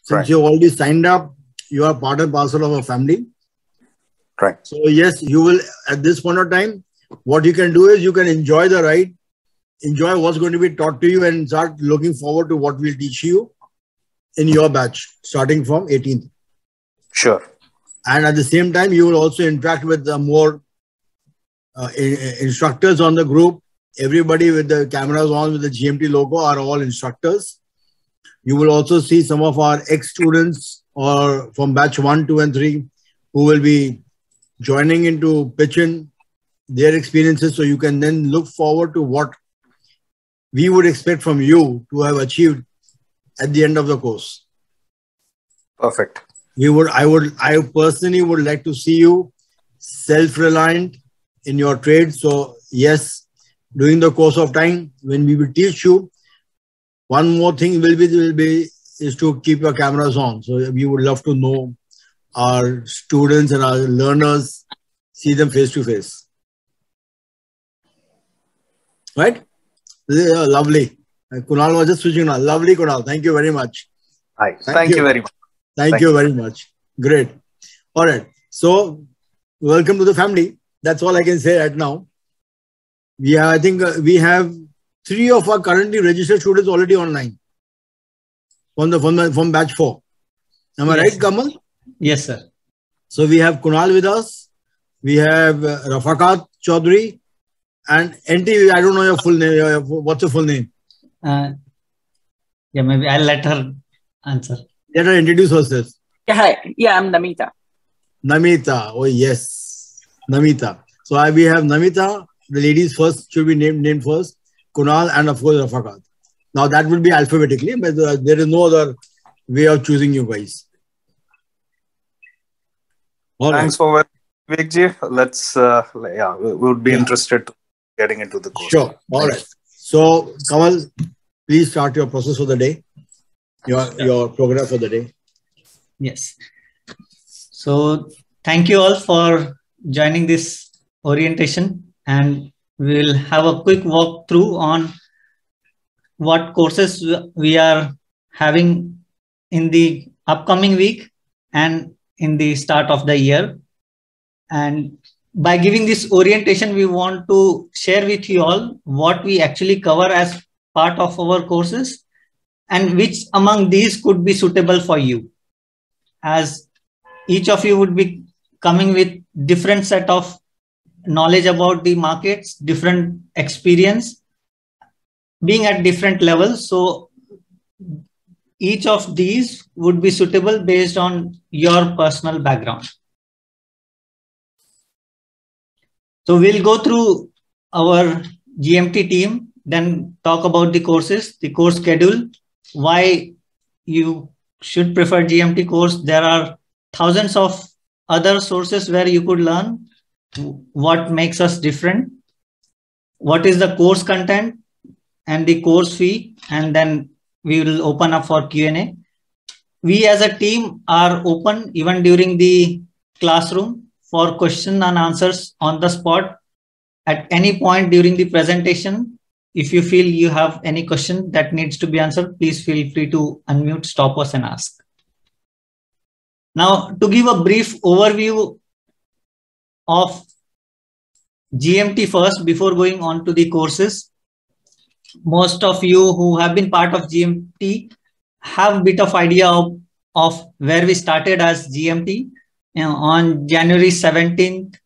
Since you already signed up, you are part and parcel of a family. Right. So yes, you will, at this point of time, what you can do is you can enjoy the ride, enjoy what's going to be taught to you, and start looking forward to what we'll teach you in your batch, starting from 18th. Sure. And at the same time, you will also interact with the more instructors on the group. Everybody with the cameras on with the GMT logo are all instructors. You will also see some of our ex-students or from batch 1, 2, and 3 who will be joining into pitch in their experiences. So you can then look forward to what we would expect from you to have achieved at the end of the course. Perfect. I personally would like to see you self-reliant in your trade. So yes, during the course of time, when we will teach you, one more thing will be is to keep your cameras on. So we would love to know our students and our learners, see them face to face. Right? Lovely. Kunal was just switching on. Lovely, Kunal. Thank you very much. Hi. Thank you very much. Thank you very much. Great. All right. So welcome to the family. That's all I can say right now. I think we have 3 of our currently registered students already online from batch 4. Am I right, Kamal? Yes, sir. So we have Kunal with us. We have Rafakat Chaudhary and NT. I don't know your full name. What's your full name? Yeah, maybe I'll let her answer. Let her introduce herself. Yeah, hi. Yeah, I'm Namita. Namita. Oh, yes. Namita. So we have Namita. The ladies first should be named first. Kunal and of course Rafakat. Now that would be alphabetically, but there is no other way of choosing you guys. All Thanks for Vivekji. Let's, we would be interested in getting into the course. Sure. All right. So, Kamal, please start your process for the day, your program for the day. Yes. So, thank you all for joining this orientation, and we will have a quick walkthrough on what courses we are having in the upcoming week and in the start of the year. And by giving this orientation, we want to share with you all what we actually cover as part of our courses and which among these could be suitable for you, as each of you would be coming with different set of knowledge about the markets, different experience, being at different levels. So each of these would be suitable based on your personal background. So we'll go through our GMT team, then talk about the courses, the course schedule, why you should prefer GMT course. There are thousands of other sources where you could learn what makes us different, what is the course content and the course fee, and then we will open up for Q&A. We as a team are open even during the classroom for question and answers on the spot. At any point during the presentation, if you feel you have any question that needs to be answered, please feel free to unmute, stop us and ask. Now, to give a brief overview of GMT first, before going on to the courses, most of you who have been part of GMT have a bit of idea of where we started as GMT. On January 17th,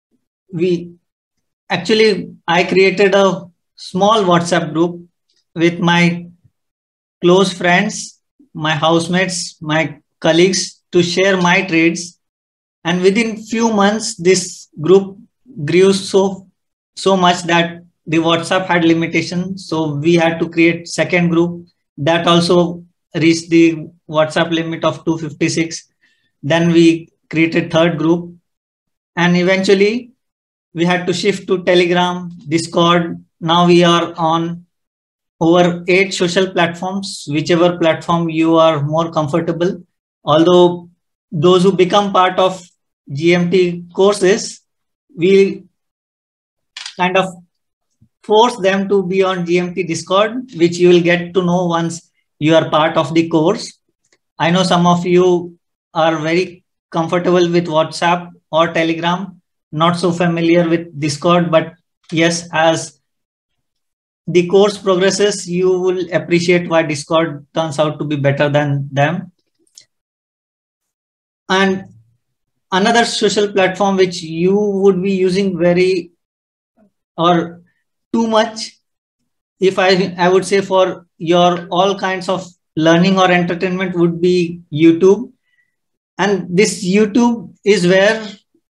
I created a small WhatsApp group with my close friends, my housemates, my colleagues to share my trades. And within few months, this group grew so much that the WhatsApp had limitations. So we had to create second group that also reached the WhatsApp limit of 256. Then we created third group, and eventually we had to shift to Telegram, Discord. Now we are on over 8 social platforms, whichever platform you are more comfortable. Although those who become part of GMT courses, we kind of force them to be on GMT Discord, which you will get to know once you are part of the course. I know some of you are very comfortable with WhatsApp or Telegram, not so familiar with Discord, but yes, as the course progresses, you will appreciate why Discord turns out to be better than them. And another social platform which you would be using very or too much, if I would say, for your all kinds of learning or entertainment, would be YouTube. And this YouTube is where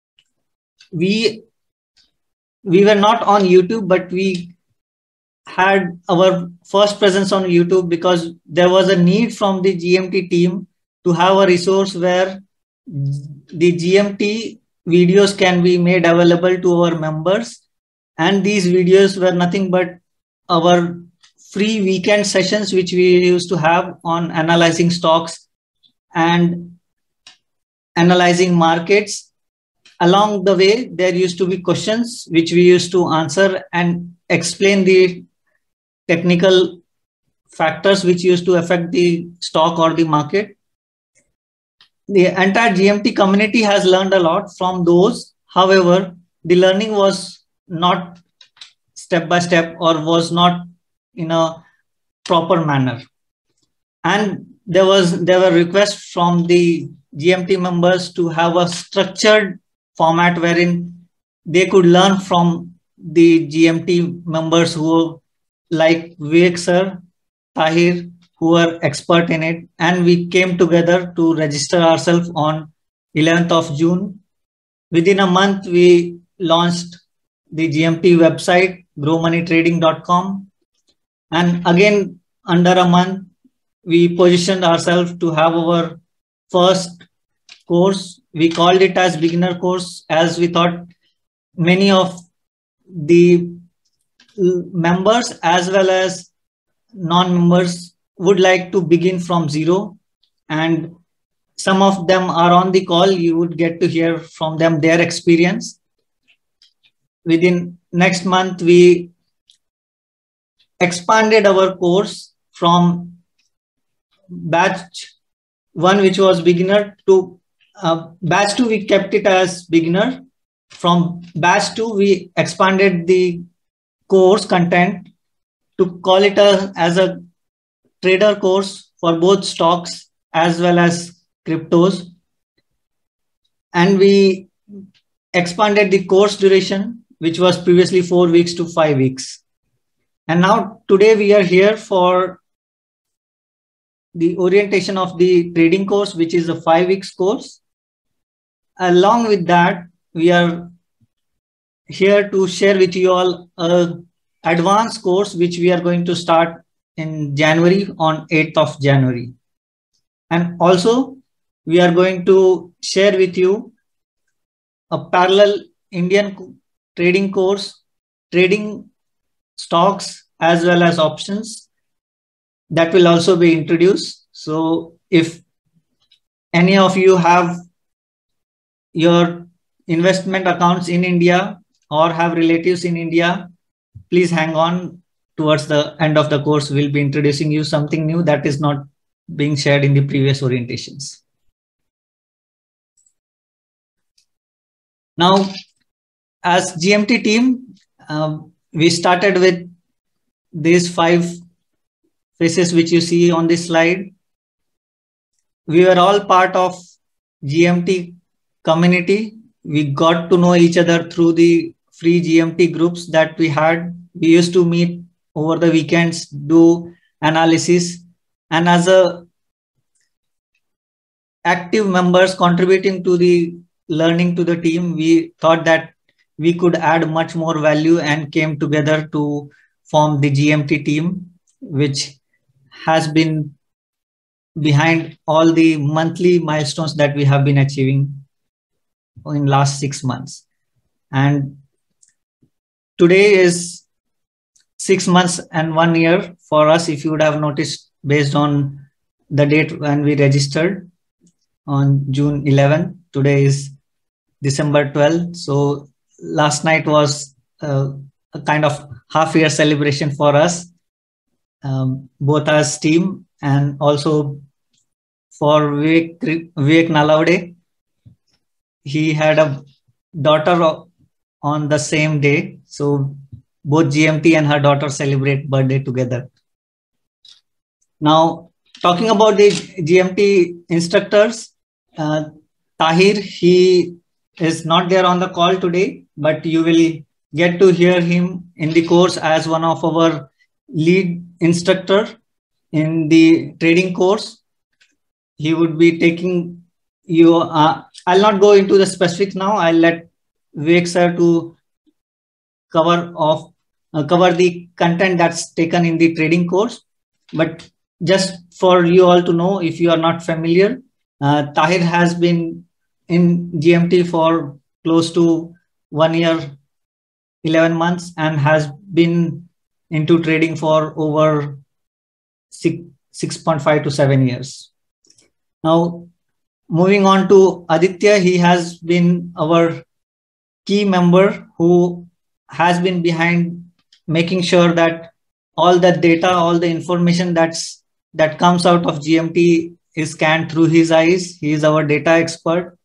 we were not on YouTube, but we had our first presence on YouTube because there was a need from the GMT team to have a resource where the GMT videos can be made available to our members. And these videos were nothing but our free weekend sessions, which we used to have on analyzing stocks and analyzing markets. Along the way, there used to be questions which we used to answer and explain the technical factors which used to affect the stock or the market. The entire GMT community has learned a lot from those. However, the learning was not step by step or was not in a proper manner. And there were requests from the GMT members to have a structured format wherein they could learn from the GMT members who, like Vivek sir, Tahir, who are expert in it. And we came together to register ourselves on 11th of June. Within a month, we launched the GMT website, growmoneytrading.com. And again, under a month, we positioned ourselves to have our first course. We called it as beginner course, as we thought many of the members as well as non-members would like to begin from zero. And some of them are on the call. You would get to hear from them their experience. Within next month, we expanded our course from batch 1, which was beginner, to batch 2. We kept it as beginner. From batch 2, we expanded the course content to call it as a trader course for both stocks as well as cryptos. And we expanded the course duration, which was previously 4 weeks to 5 weeks. And now today we are here for the orientation of the trading course, which is a 5 weeks course. Along with that, we are here to share with you all an advanced course, which we are going to start in January, on 8th of January. And also, we are going to share with you a parallel Indian trading course, trading stocks as well as options, that will also be introduced. So if any of you have your investment accounts in India or have relatives in India, please hang on. Towards the end of the course, we'll be introducing you something new that is not being shared in the previous orientations. Now, as GMT team, we started with these 5 faces which you see on this slide. We were all part of GMT community. We got to know each other through the free GMT groups that we had. We used to meet over the weekends, do analysis, and as a active members contributing to the learning to the team, we thought that we could add much more value and came together to form the GMT team, which has been behind all the monthly milestones that we have been achieving in last 6 months. And today is 6 months and 1 year for us, if you would have noticed, based on the date when we registered on June 11. Today is December 12. So last night was a kind of half-year celebration for us, both as team and also for Vivek Nalawade. He had a daughter on the same day. So both GMT and her daughter celebrate birthday together. Now, talking about the GMT instructors, Tahir, he is not there on the call today, but you will get to hear him in the course as one of our lead instructor in the trading course. He would be taking you, I'll not go into the specifics now. I'll let Vivek sir to cover the content that's taken in the trading course. But just for you all to know, if you are not familiar, Tahir has been in GMT for close to 1 year, 11 months, and has been into trading for over 6.5 to 7 years. Now, moving on to Aditya, he has been our key member who has been behind making sure that all the data, all the information that comes out of GMT is scanned through his eyes. He is our data expert.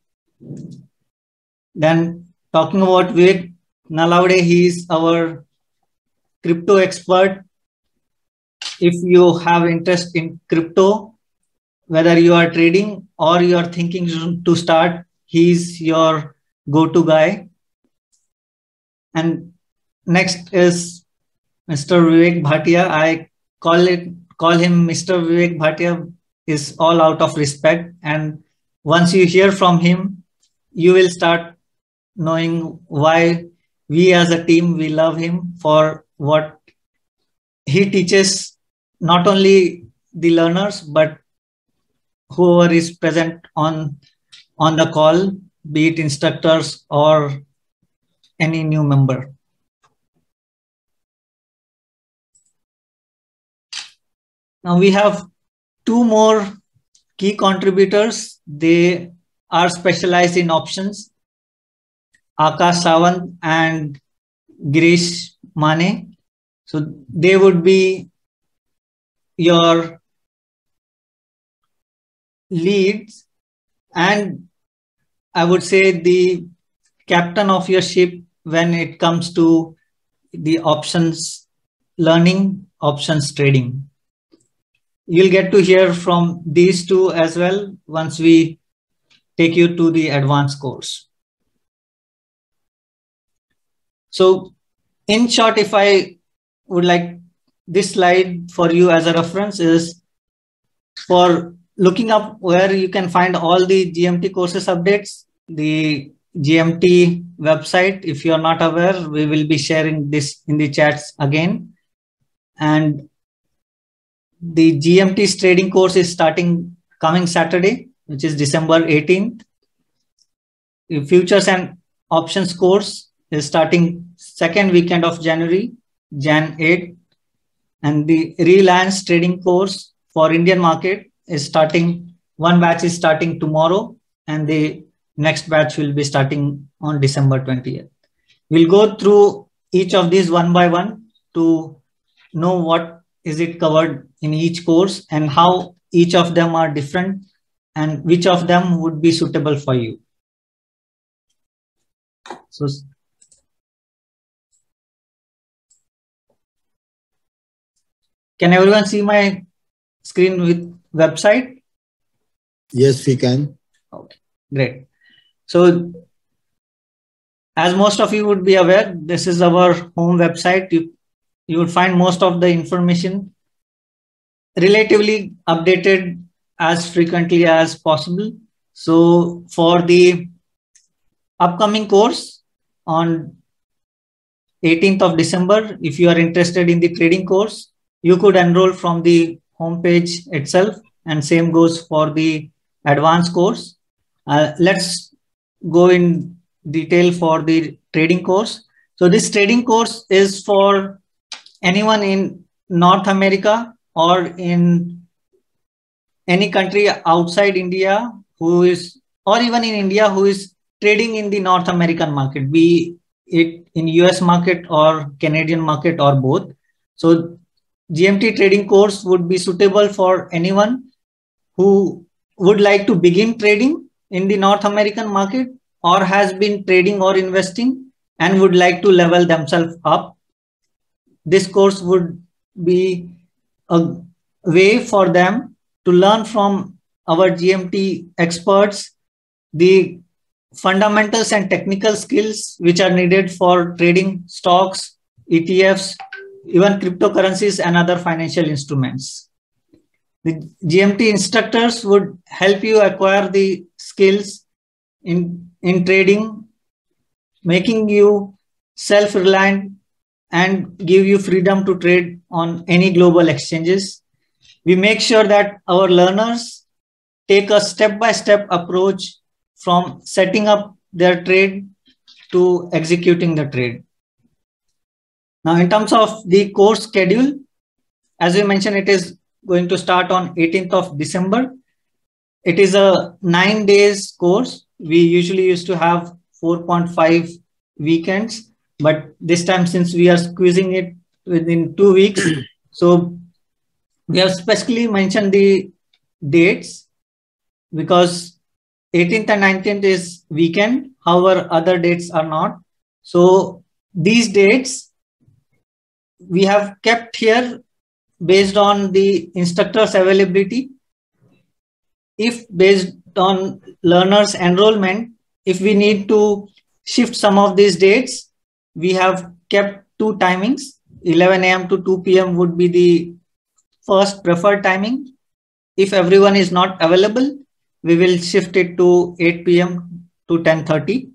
Then talking about Vivek Nalawade, he is our crypto expert. If you have interest in crypto, whether you are trading or you are thinking to start, he's your go-to guy. And next is Mr. Vivek Bhatia. I call him Mr. Vivek Bhatia is all out of respect. And once you hear from him, you will start knowing why we as a team, we love him for what he teaches, not only the learners, but whoever is present on the call, be it instructors or any new member. Now we have two more key contributors. They are specialized in options, Akash Sawant and Girish Mane. So they would be your leads, and I would say the captain of your ship when it comes to the options learning, options trading. You'll get to hear from these two as well once we take you to the advanced course. So in short, if I would like this slide for you as a reference is for looking up where you can find all the GMT courses updates, the GMT website. If you are not aware, we will be sharing this in the chats again. And the GMT's trading course is starting coming Saturday, which is December 18th. The futures and options course is starting second weekend of January, Jan 8th. And the Reliance trading course for Indian market is starting, one batch is starting tomorrow, and the next batch will be starting on December 20th. We'll go through each of these one by one to know what is it covered in each course and how each of them are different and which of them would be suitable for you. So can everyone see my screen with website? Yes, we can. Okay, great. So as most of you would be aware, this is our home website. You would find most of the information relatively updated as frequently as possible. So for the upcoming course on 18th of December, if you are interested in the trading course, you could enroll from the homepage itself, and same goes for the advanced course. Let's go in detail for the trading course. So this trading course is for anyone in North America or in any country outside India who is, or even in India who is trading in the North American market, be it in US market or Canadian market or both. So GMT trading course would be suitable for anyone who would like to begin trading in the North American market or has been trading or investing and would like to level themselves up. This course would be a way for them to learn from our GMT experts the fundamentals and technical skills which are needed for trading stocks, ETFs, even cryptocurrencies and other financial instruments. The GMT instructors would help you acquire the skills in trading, making you self-reliant and give you freedom to trade on any global exchanges. We make sure that our learners take a step-by-step approach from setting up their trade to executing the trade. Now, in terms of the course schedule, as we mentioned, it is going to start on 18th of December. It is a 9 days course. We usually used to have 4.5 weekends, but this time, since we are squeezing it within 2 weeks, so we have specifically mentioned the dates because 18th and 19th is weekend. However, other dates are not. So these dates we have kept here based on the instructor's availability. If based on learners' enrollment, if we need to shift some of these dates, we have kept 2 timings. 11 a.m. to 2 p.m. would be the first preferred timing. If everyone is not available, we will shift it to 8 p.m. to 10:30.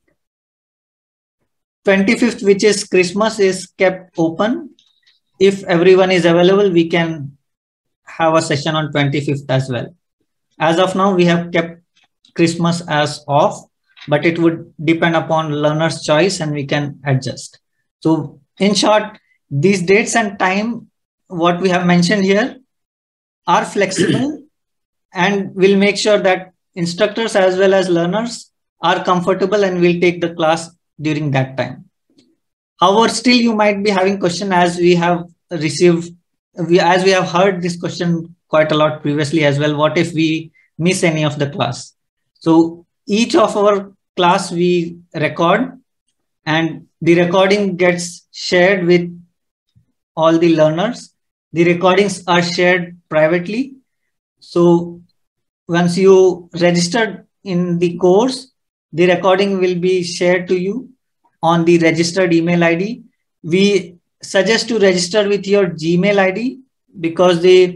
25th, which is Christmas, is kept open. If everyone is available, we can have a session on 25th as well. As of now, we have kept Christmas as off, but it would depend upon learner's choice and we can adjust. So in short, these dates and time, what we have mentioned here, are flexible and we'll make sure that instructors as well as learners are comfortable and will take the class during that time. However, still you might be having question as we have received, as we have heard this question quite a lot previously as well. What if we miss any of the class? So each of our class we record and the recording gets shared with all the learners. The recordings are shared privately. So once you registered in the course, the recording will be shared to you on the registered email ID. We suggest to register with your Gmail ID because the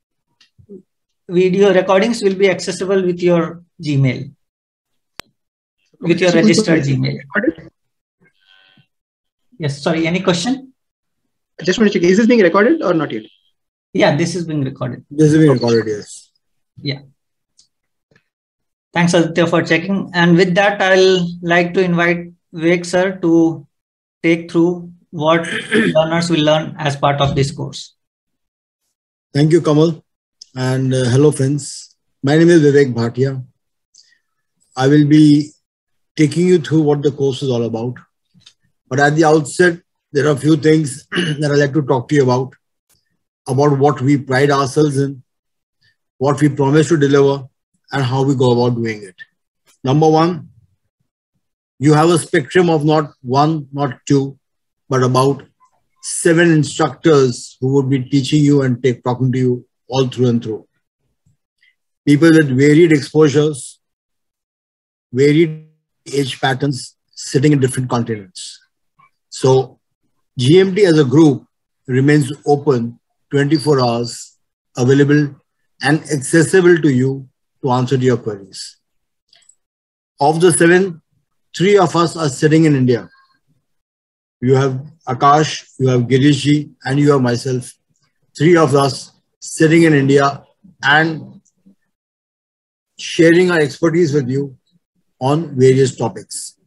video recordings will be accessible with your Gmail, with your registered Gmail. Yes, sorry, any question? I just want to check, is this being recorded or not yet? Yeah, this is being recorded. This is being recorded, yes. Yeah. Thanks, Aditya, for checking. And with that, I'll like to invite Vivek sir to take through what learners will learn as part of this course. Thank you, Kamal. And hello, friends. My name is Vivek Bhatia. I will be taking you through what the course is all about. But at the outset, there are a few things that I'd like to talk to you about what we pride ourselves in, what we promise to deliver, and how we go about doing it. Number one, you have a spectrum of not 1, not 2, but about 7 instructors who would be teaching you and talking to you all through and through. People with varied exposures, varied age patterns, sitting in different continents. So GMT as a group remains open 24 hours, available and accessible to you to answer your queries. Of the 7, 3 of us are sitting in India. You have Akash, you have Girishji, and you have myself. 3 of us sitting in India and sharing our expertise with you on various topics.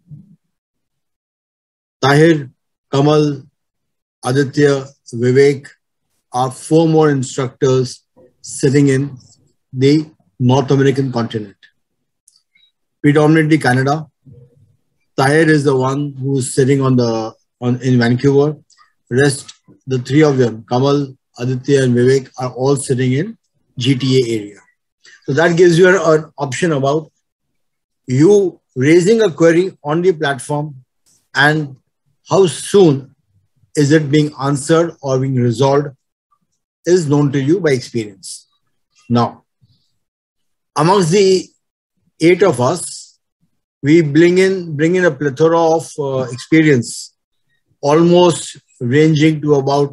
Tahir, Kamal, Aditya, Vivek are 4 more instructors sitting in the North American continent, predominantly Canada. Tahir is the one who is sitting in Vancouver. Rest, the 3 of them, Kamal, Aditya and Vivek, are all sitting in GTA area. So that gives you an option about you raising a query on the platform and how soon is it being answered or being resolved is known to you by experience. Now, amongst the 8 of us, we bring in a plethora of experience, almost ranging to about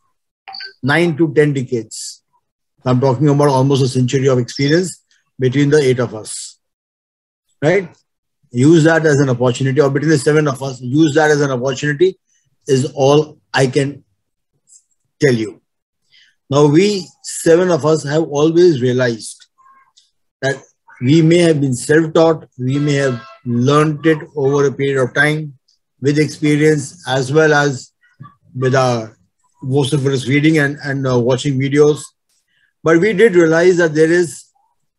9 to 10 decades. I'm talking about almost a century of experience between the 8 of us, right? Use that as an opportunity, or between the 7 of us, use that as an opportunity is all I can tell you. Now, we 7 of us have always realized that we may have been self-taught, we may have learned it over a period of time with experience as well as with our vociferous reading and watching videos. But we did realize that there's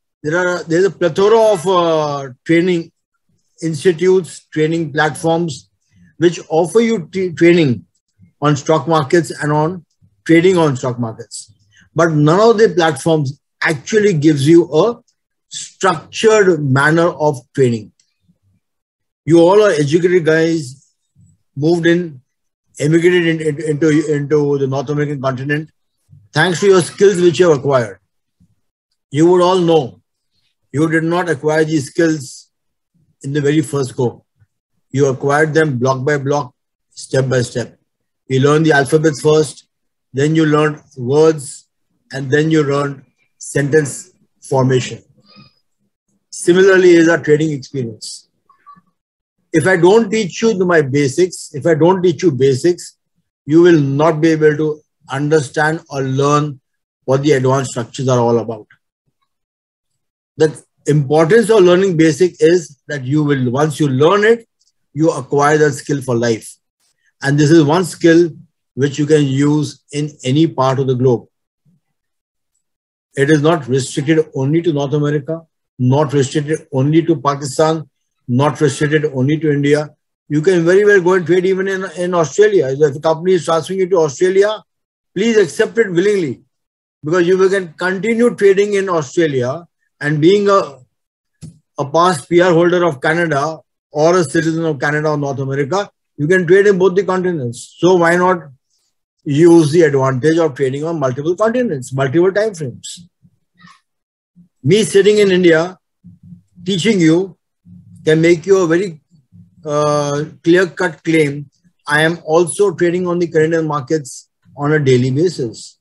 a plethora of training institutes, training platforms, which offer you training on stock markets and on trading on stock markets. But none of the platforms actually gives you a structured manner of training. You all are educated guys, moved in, emigrated into the North American continent, thanks to your skills which you have acquired. You would all know you did not acquire these skills in the very first go. You acquired them block by block, step by step. You learned the alphabets first, then you learned words, and then you learned sentence formation. Similarly is our trading experience. If I don't teach you my basics, if I don't teach you basics, you will not be able to understand or learn what the advanced structures are all about. The importance of learning basic is that you will, once you learn it, you acquire that skill for life. And this is one skill which you can use in any part of the globe. It is not restricted only to North America, not restricted only to Pakistan, not restricted only to India. You can very well go and trade even in Australia. If a company is transferring you to Australia, please accept it willingly, because you can continue trading in Australia and being a past PR holder of Canada or a citizen of Canada or North America, you can trade in both the continents. So why not use the advantage of trading on multiple continents, multiple time frames? Me sitting in India, teaching you can make you a very clear-cut claim. I am also trading on the Canadian markets on a daily basis.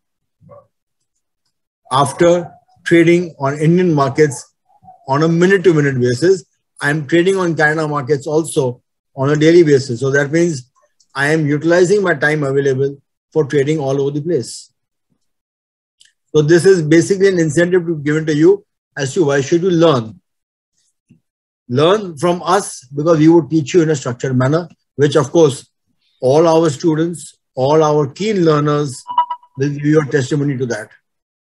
After trading on Indian markets on a minute-to-minute basis, I am trading on Canada markets also on a daily basis. So that means I am utilizing my time available for trading all over the place. So this is basically an incentive given to you as to why should you learn. Learn from us because we would teach you in a structured manner, which of course all our students, all our keen learners will give your testimony to that.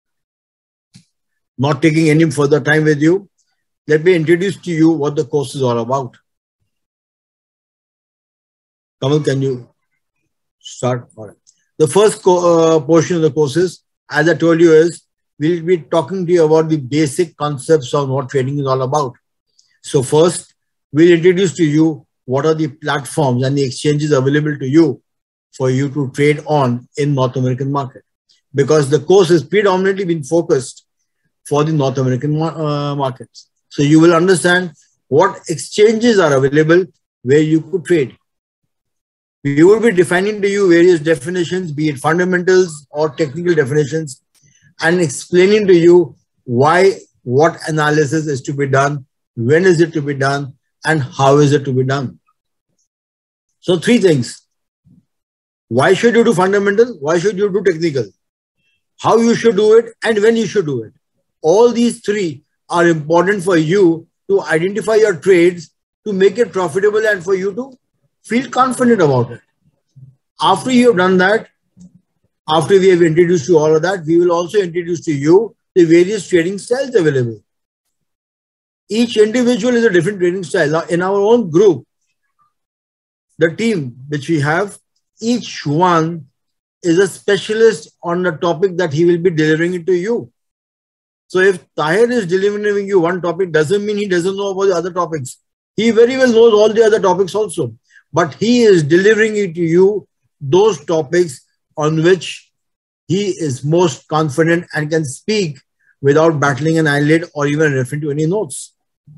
Not taking any further time with you, let me introduce to you what the course is all about. Kamal, can you start? All right. The first portion of the courses, as I told you, is we'll be talking to you about the basic concepts of what trading is all about. So first, we'll introduce to you what are the platforms and the exchanges available to you for you to trade on in North American market. Because the course is predominantly been focused for the North American markets. So you will understand what exchanges are available where you could trade. We will be defining to you various definitions, be it fundamentals or technical definitions, and explaining to you why, what analysis is to be done, when is it to be done, and how is it to be done. So 3 things. Why should you do fundamental? Why should you do technical? How you should do it and when you should do it. All these 3 are important for you to identify your trades, to make it profitable and for you to feel confident about it. After you have done that, after we have introduced you all of that, we will also introduce to you the various trading styles available. Each individual is a different trading style. Now, in our own group, the team which we have, each one is a specialist on the topic that he will be delivering it to you. So if Tahir is delivering you one topic, doesn't mean he doesn't know about the other topics. He very well knows all the other topics also. But he is delivering it to you, those topics on which he is most confident and can speak without battling an eyelid or even referring to any notes.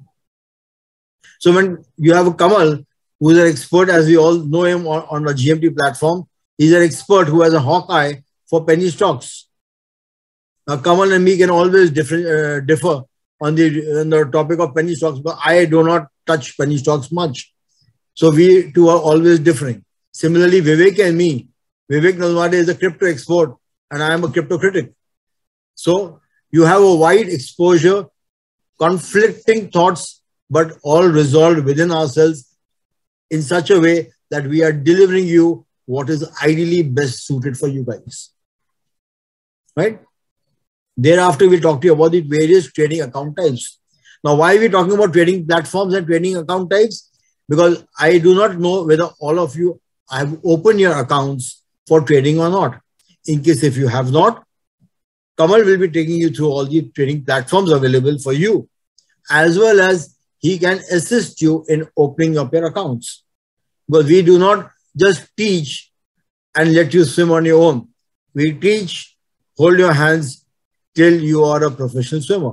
So when you have a Kamal, who is an expert, as we all know him on the GMT platform, he's an expert who has a hawk eye for penny stocks. Now, Kamal and me can always differ on the topic of penny stocks, but I do not touch penny stocks much. So we two are always differing. Similarly, Vivek and me, Vivek Nalwade is a crypto expert and I am a crypto critic. So you have a wide exposure, conflicting thoughts, but all resolved within ourselves in such a way that we are delivering you what is ideally best suited for you guys. Right? Thereafter, we'll talk to you about the various trading account types. Now, why are we talking about trading platforms and trading account types? Because I do not know whether all of you have opened your accounts for trading or not. In case if you have not, Kamal will be taking you through all the trading platforms available for you, as well as he can assist you in opening up your accounts. Because we do not just teach and let you swim on your own. We teach, hold your hands till you are a professional swimmer.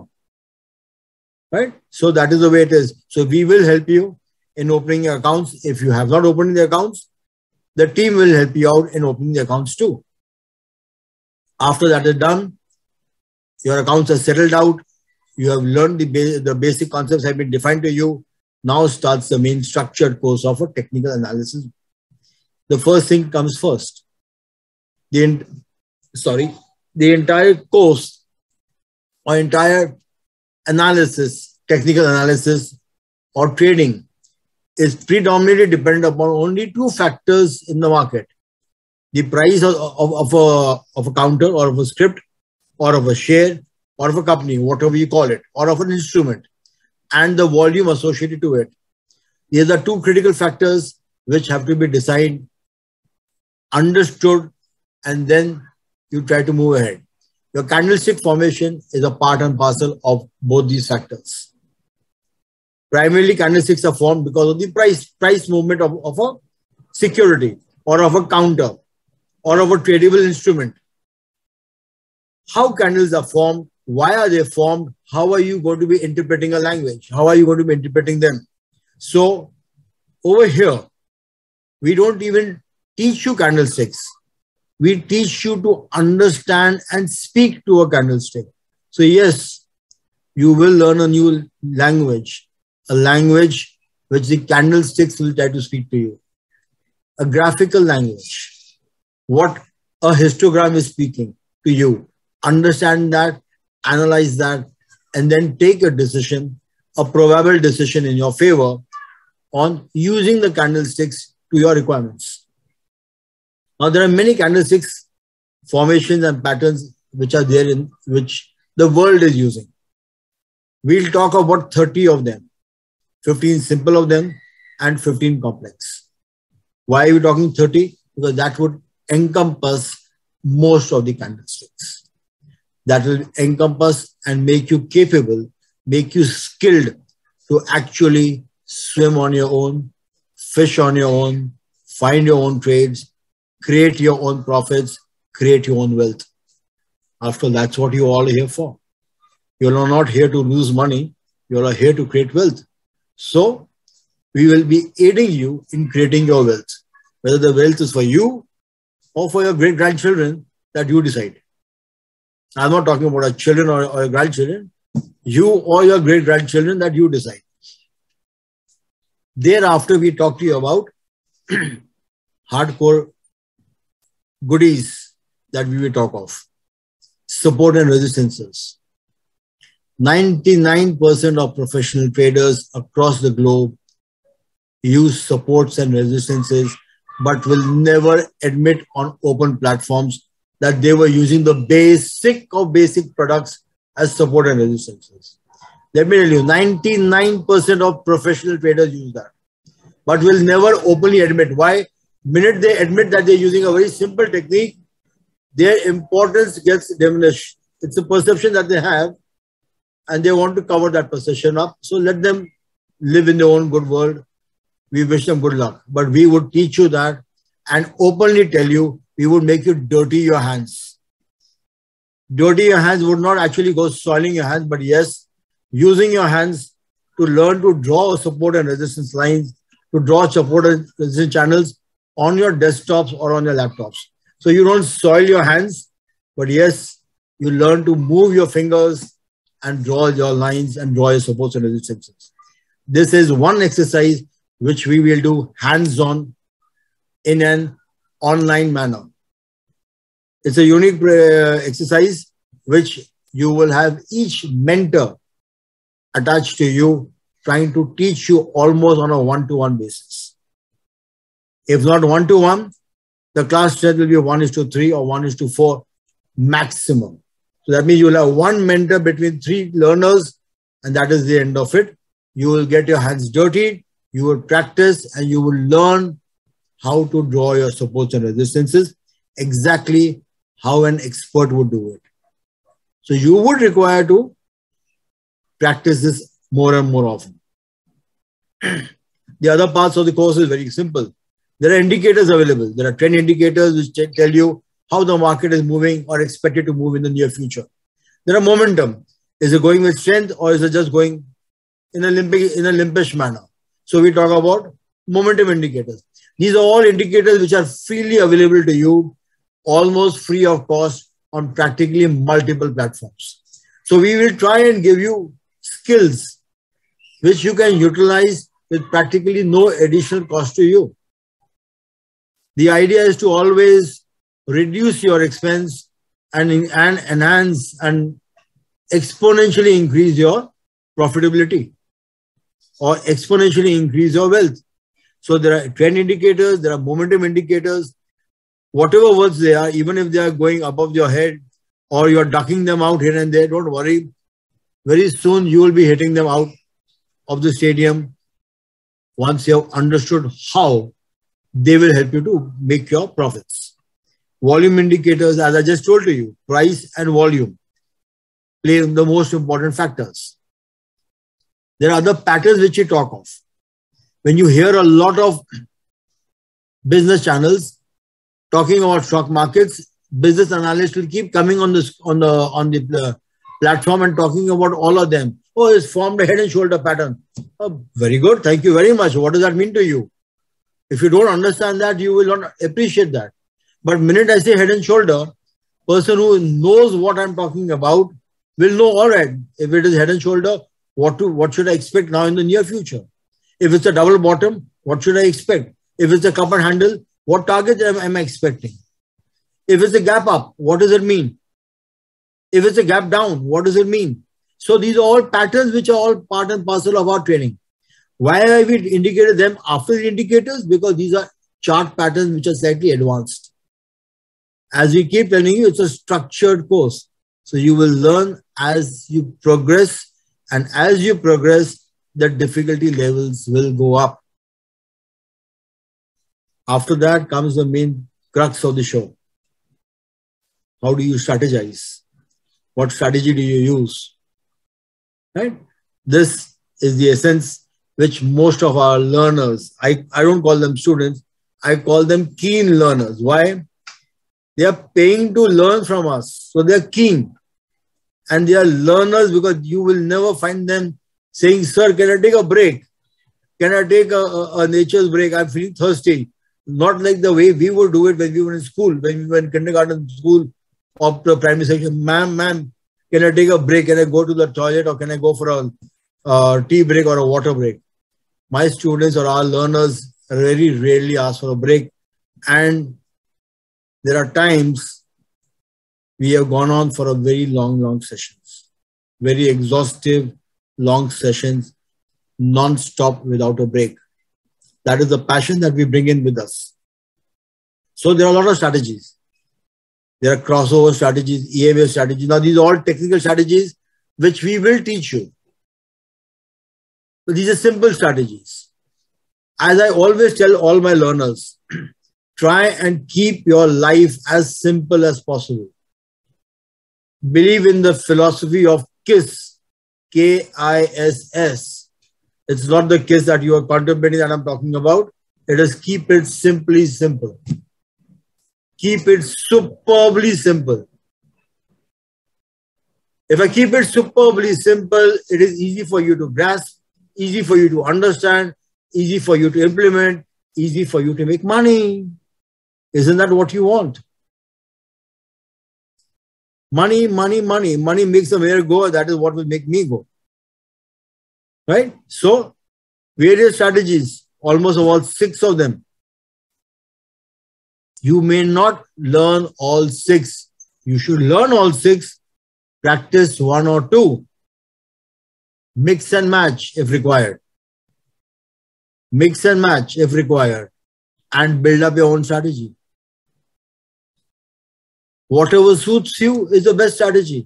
Right? So that is the way it is. So we will help you in opening your accounts. If you have not opened the accounts, the team will help you out in opening the accounts too. After that is done, your accounts are settled out. You have learned the basic concepts have been defined to you. Now starts the main structured course of a technical analysis. The first thing comes first. The entire course or entire analysis, technical analysis or trading is predominantly dependent upon only two factors in the market. The price of a counter or of a script or of a share or of a company, whatever you call it, or of an instrument, and the volume associated to it. These are two critical factors which have to be decided, understood, and then you try to move ahead. Your candlestick formation is a part and parcel of both these factors. Primarily, candlesticks are formed because of the price movement of a security or of a counter or of a tradable instrument. How candles are formed, why are they formed, how are you going to be interpreting a language, how are you going to be interpreting them. So over here, we don't even teach you candlesticks. We teach you to understand and speak to a candlestick. So yes, you will learn a new language, a language which the candlesticks will try to speak to you. A graphical language, what a histogram is speaking to you. Understand that, analyze that, and then take a decision, a probable decision in your favor on using the candlesticks to your requirements. Now, there are many candlesticks, formations and patterns which are there in which the world is using. We'll talk about 30 of them, 15 simple of them, and 15 complex. Why are we talking 30? Because that would encompass most of the candlesticks. That will encompass and make you capable, make you skilled to actually swim on your own, fish on your own, find your own trades, create your own profits, create your own wealth. After all, that's what you're all here for. You're not here to lose money. You're here to create wealth. So we will be aiding you in creating your wealth. Whether the wealth is for you or for your great-grandchildren, that you decide. I'm not talking about our children or your grandchildren. You or your great-grandchildren, that you decide. Thereafter, we talk to you about hardcore goodies that we will talk of. Support and resistances. 99% of professional traders across the globe use supports and resistances, but will never admit on open platforms that they were using the basic of basic products as support and resistances. Let me tell you, 99% of professional traders use that, but will never openly admit. Why? Minute they admit that they're using a very simple technique, their importance gets diminished. It's a perception that they have and they want to cover that position up. So let them live in their own good world. We wish them good luck. But we would teach you that and openly tell you, we would make you dirty your hands. Dirty your hands would not actually go soiling your hands, but yes, using your hands to learn to draw support and resistance lines, to draw support and resistance channels on your desktops or on your laptops. So you don't soil your hands, but yes, you learn to move your fingers and draw your lines and draw your supports and resistances. This is one exercise which we will do hands-on in an online manner. It's a unique exercise which you will have each mentor attached to you, trying to teach you almost on a one-to-one basis. If not one-to-one, the class strength will be 1:3 or 1:4 maximum. So that means you will have one mentor between 3 learners, and that is the end of it. You will get your hands dirty, you will practice, and you will learn how to draw your supports and resistances exactly how an expert would do it. So you would require to practice this more and more often. The other parts of the course is very simple. There are indicators available. There are trend indicators which tell you how the market is moving or expected to move in the near future. There are momentum. Is it going with strength or is it just going in a limpish manner? So we talk about momentum indicators. These are all indicators which are freely available to you, almost free of cost on practically multiple platforms. So we will try and give you skills which you can utilize with practically no additional cost to you. The idea is to always reduce your expense and enhance and exponentially increase your profitability or exponentially increase your wealth. So there are trend indicators, there are momentum indicators, whatever words they are, even if they are going above your head or you're ducking them out here and there, don't worry. Very soon you will be hitting them out of the stadium once you have understood how they will help you to make your profits. Volume indicators, as I just told to you, price and volume play the most important factors. There are other patterns which you talk of. When you hear a lot of business channels talking about stock markets, business analysts will keep coming on the platform and talking about all of them. Oh, it's formed a head and shoulder pattern. Oh, very good. Thank you very much. What does that mean to you? If you don't understand that, you will not appreciate that. But minute I say head and shoulder, person who knows what I'm talking about will know, all right, if it is head and shoulder, what should I expect now in the near future? If it's a double bottom, what should I expect? If it's a cup and handle, what target am I expecting? If it's a gap up, what does it mean? If it's a gap down, what does it mean? So these are all patterns which are all part and parcel of our training. Why have we indicated them after the indicators? Because these are chart patterns which are slightly advanced. As we keep telling you, it's a structured course. So you will learn as you progress, and as you progress, the difficulty levels will go up. After that comes the main crux of the show. How do you strategize? What strategy do you use? Right? This is the essence which most of our learners, I don't call them students, I call them keen learners. Why? They are paying to learn from us. So they are keen. And they are learners because you will never find them saying, sir, can I take a break? Can I take a nature's break? I'm feeling thirsty. Not like the way we would do it when we were in school, when we were in kindergarten school or the primary section. Ma'am, can I take a break? Can I go to the toilet or can I go for a tea break or a water break? My students or our learners very rarely ask for a break. And there are times we have gone on for a very long sessions, very exhaustive, long sessions, non-stop without a break. That is the passion that we bring in with us. So there are a lot of strategies. There are crossover strategies, EMA strategies. Now these are all technical strategies which we will teach you. But these are simple strategies. As I always tell all my learners, try and keep your life as simple as possible. Believe in the philosophy of KISS, KISS. It's not the kiss that you are contemplating that I'm talking about. It is keep it simply simple. Keep it superbly simple. If I keep it superbly simple, it is easy for you to grasp, easy for you to understand, easy for you to implement, easy for you to make money. Isn't that what you want? Money, money, money. Money makes the mayor go. That is what will make me go. Right? So, various strategies, almost about 6 of them. You may not learn all 6. You should learn all 6. Practice 1 or 2. Mix and match if required. Mix and match if required. And build up your own strategy. Whatever suits you is the best strategy.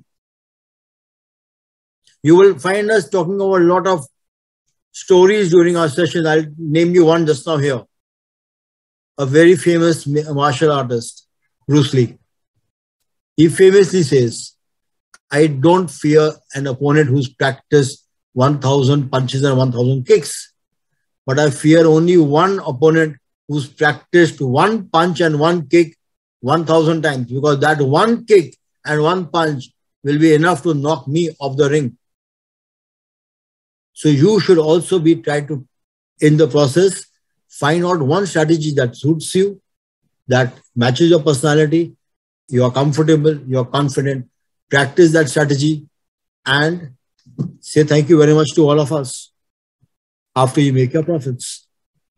You will find us talking about a lot of stories during our session. I'll name you one just now here. A very famous martial artist, Bruce Lee. He famously says, I don't fear an opponent who's practiced 1,000 punches and 1,000 kicks, but I fear only one opponent who's practiced 1 punch and 1 kick 1,000 times, because that 1 kick and 1 punch will be enough to knock me off the ring. So you should also be trying to, in the process, find out one strategy that suits you, that matches your personality, you are comfortable, you are confident, practice that strategy and say thank you very much to all of us after you make your profits.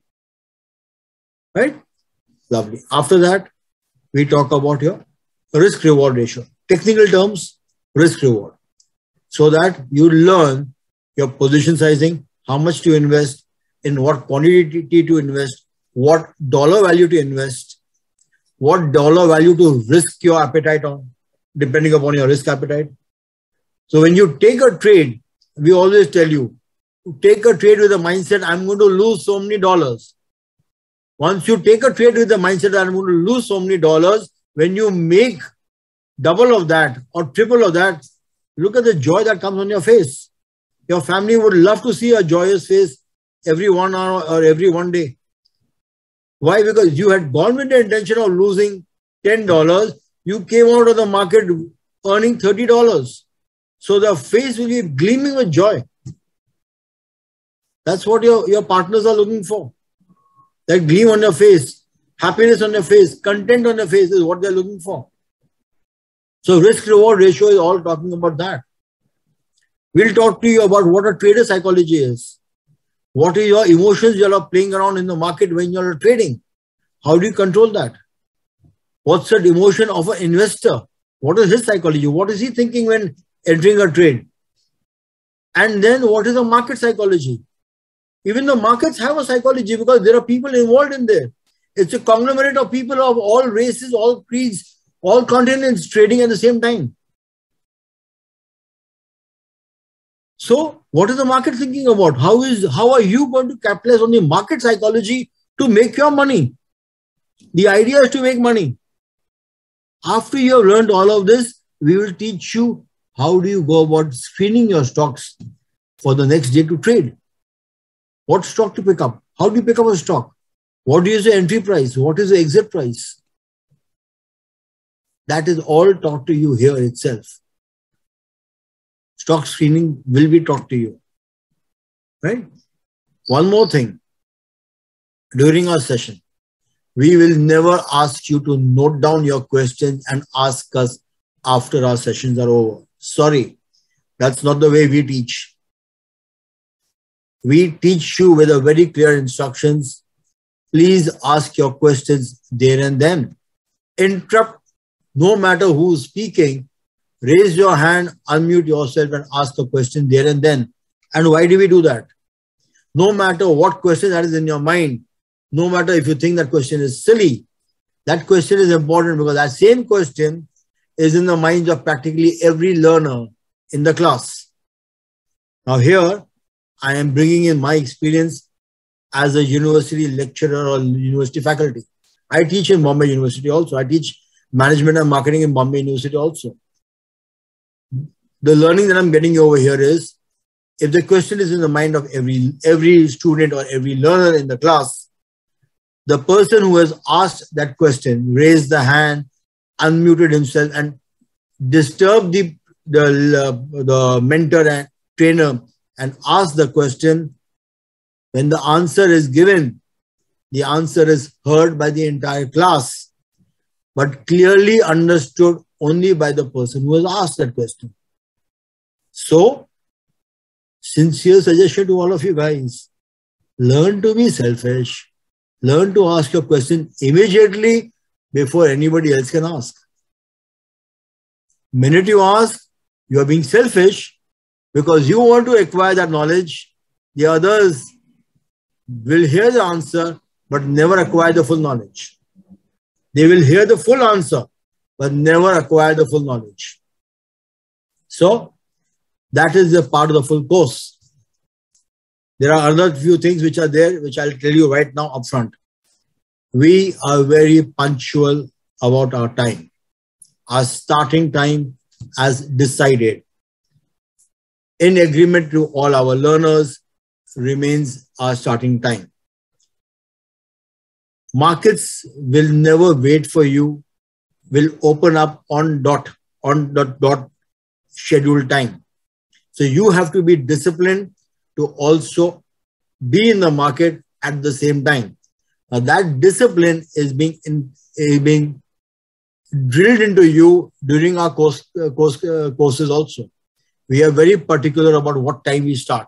Right? Lovely. After that, we talk about your risk-reward ratio. Technical terms, risk-reward. So that you learn your position sizing, how much to invest, in what quantity to invest, what dollar value to invest, what dollar value to risk your appetite on, depending upon your risk appetite. So when you take a trade, we always tell you, take a trade with a mindset, I'm going to lose so many dollars. Once you take a trade with the mindset that I'm going to lose so many dollars, when you make double of that or triple of that, look at the joy that comes on your face. Your family would love to see a joyous face every 1 hour or every 1 day. Why? Because you had gone with the intention of losing $10. You came out of the market earning $30. So the face will be gleaming with joy. That's what your partners are looking for. That gleam on your face, happiness on your face, content on your face is what they're looking for. So risk-reward ratio is all talking about that. We'll talk to you about what a trader psychology is. What are your emotions you are playing around in the market when you are trading? How do you control that? What's the emotion of an investor? What is his psychology? What is he thinking when entering a trade? And then what is the market psychology? Even the markets have a psychology because there are people involved in there. It's a conglomerate of people of all races, all creeds, all continents trading at the same time. So what is the market thinking about? How are you going to capitalize on the market psychology to make your money? The idea is to make money. After you have learned all of this, we will teach you how do you go about screening your stocks for the next day to trade. What stock to pick up? How do you pick up a stock? What is the entry price? What is the exit price? That is all taught to you here itself. Stock screening will be taught to you. Right? One more thing. During our session, we will never ask you to note down your questions and ask us after our sessions are over. Sorry, that's not the way we teach. We teach you with a very clear instructions. Please ask your questions there and then. Interrupt, no matter who's speaking. Raise your hand, unmute yourself and ask a question there and then. And why do we do that? No matter what question that is in your mind, no matter if you think that question is silly, that question is important because that same question is in the minds of practically every learner in the class. Now here, I am bringing in my experience as a university lecturer or university faculty. I teach in Bombay University also. I teach management and marketing in Bombay University also. The learning that I'm getting over here is if the question is in the mind of every student or every learner in the class, the person who has asked that question raised the hand, unmuted himself, and disturbed the mentor and trainer and asked the question. When the answer is given, the answer is heard by the entire class, but clearly understood only by the person who has asked that question. So, sincere suggestion to all of you guys, learn to be selfish. Learn to ask your question immediately before anybody else can ask. Minute you ask, you are being selfish because you want to acquire that knowledge. The others will hear the answer but never acquire the full knowledge. They will hear the full answer but never acquire the full knowledge. So, that is the part of the full course. There are other few things which are there, which I'll tell you right now upfront. We are very punctual about our time. Our starting time as decided. In agreement to all our learners remains our starting time. Markets will never wait for you, will open up on dot scheduled time. So you have to be disciplined to also be in the market at the same time. Now that discipline is being drilled into you during our courses also. We are very particular about what time we start.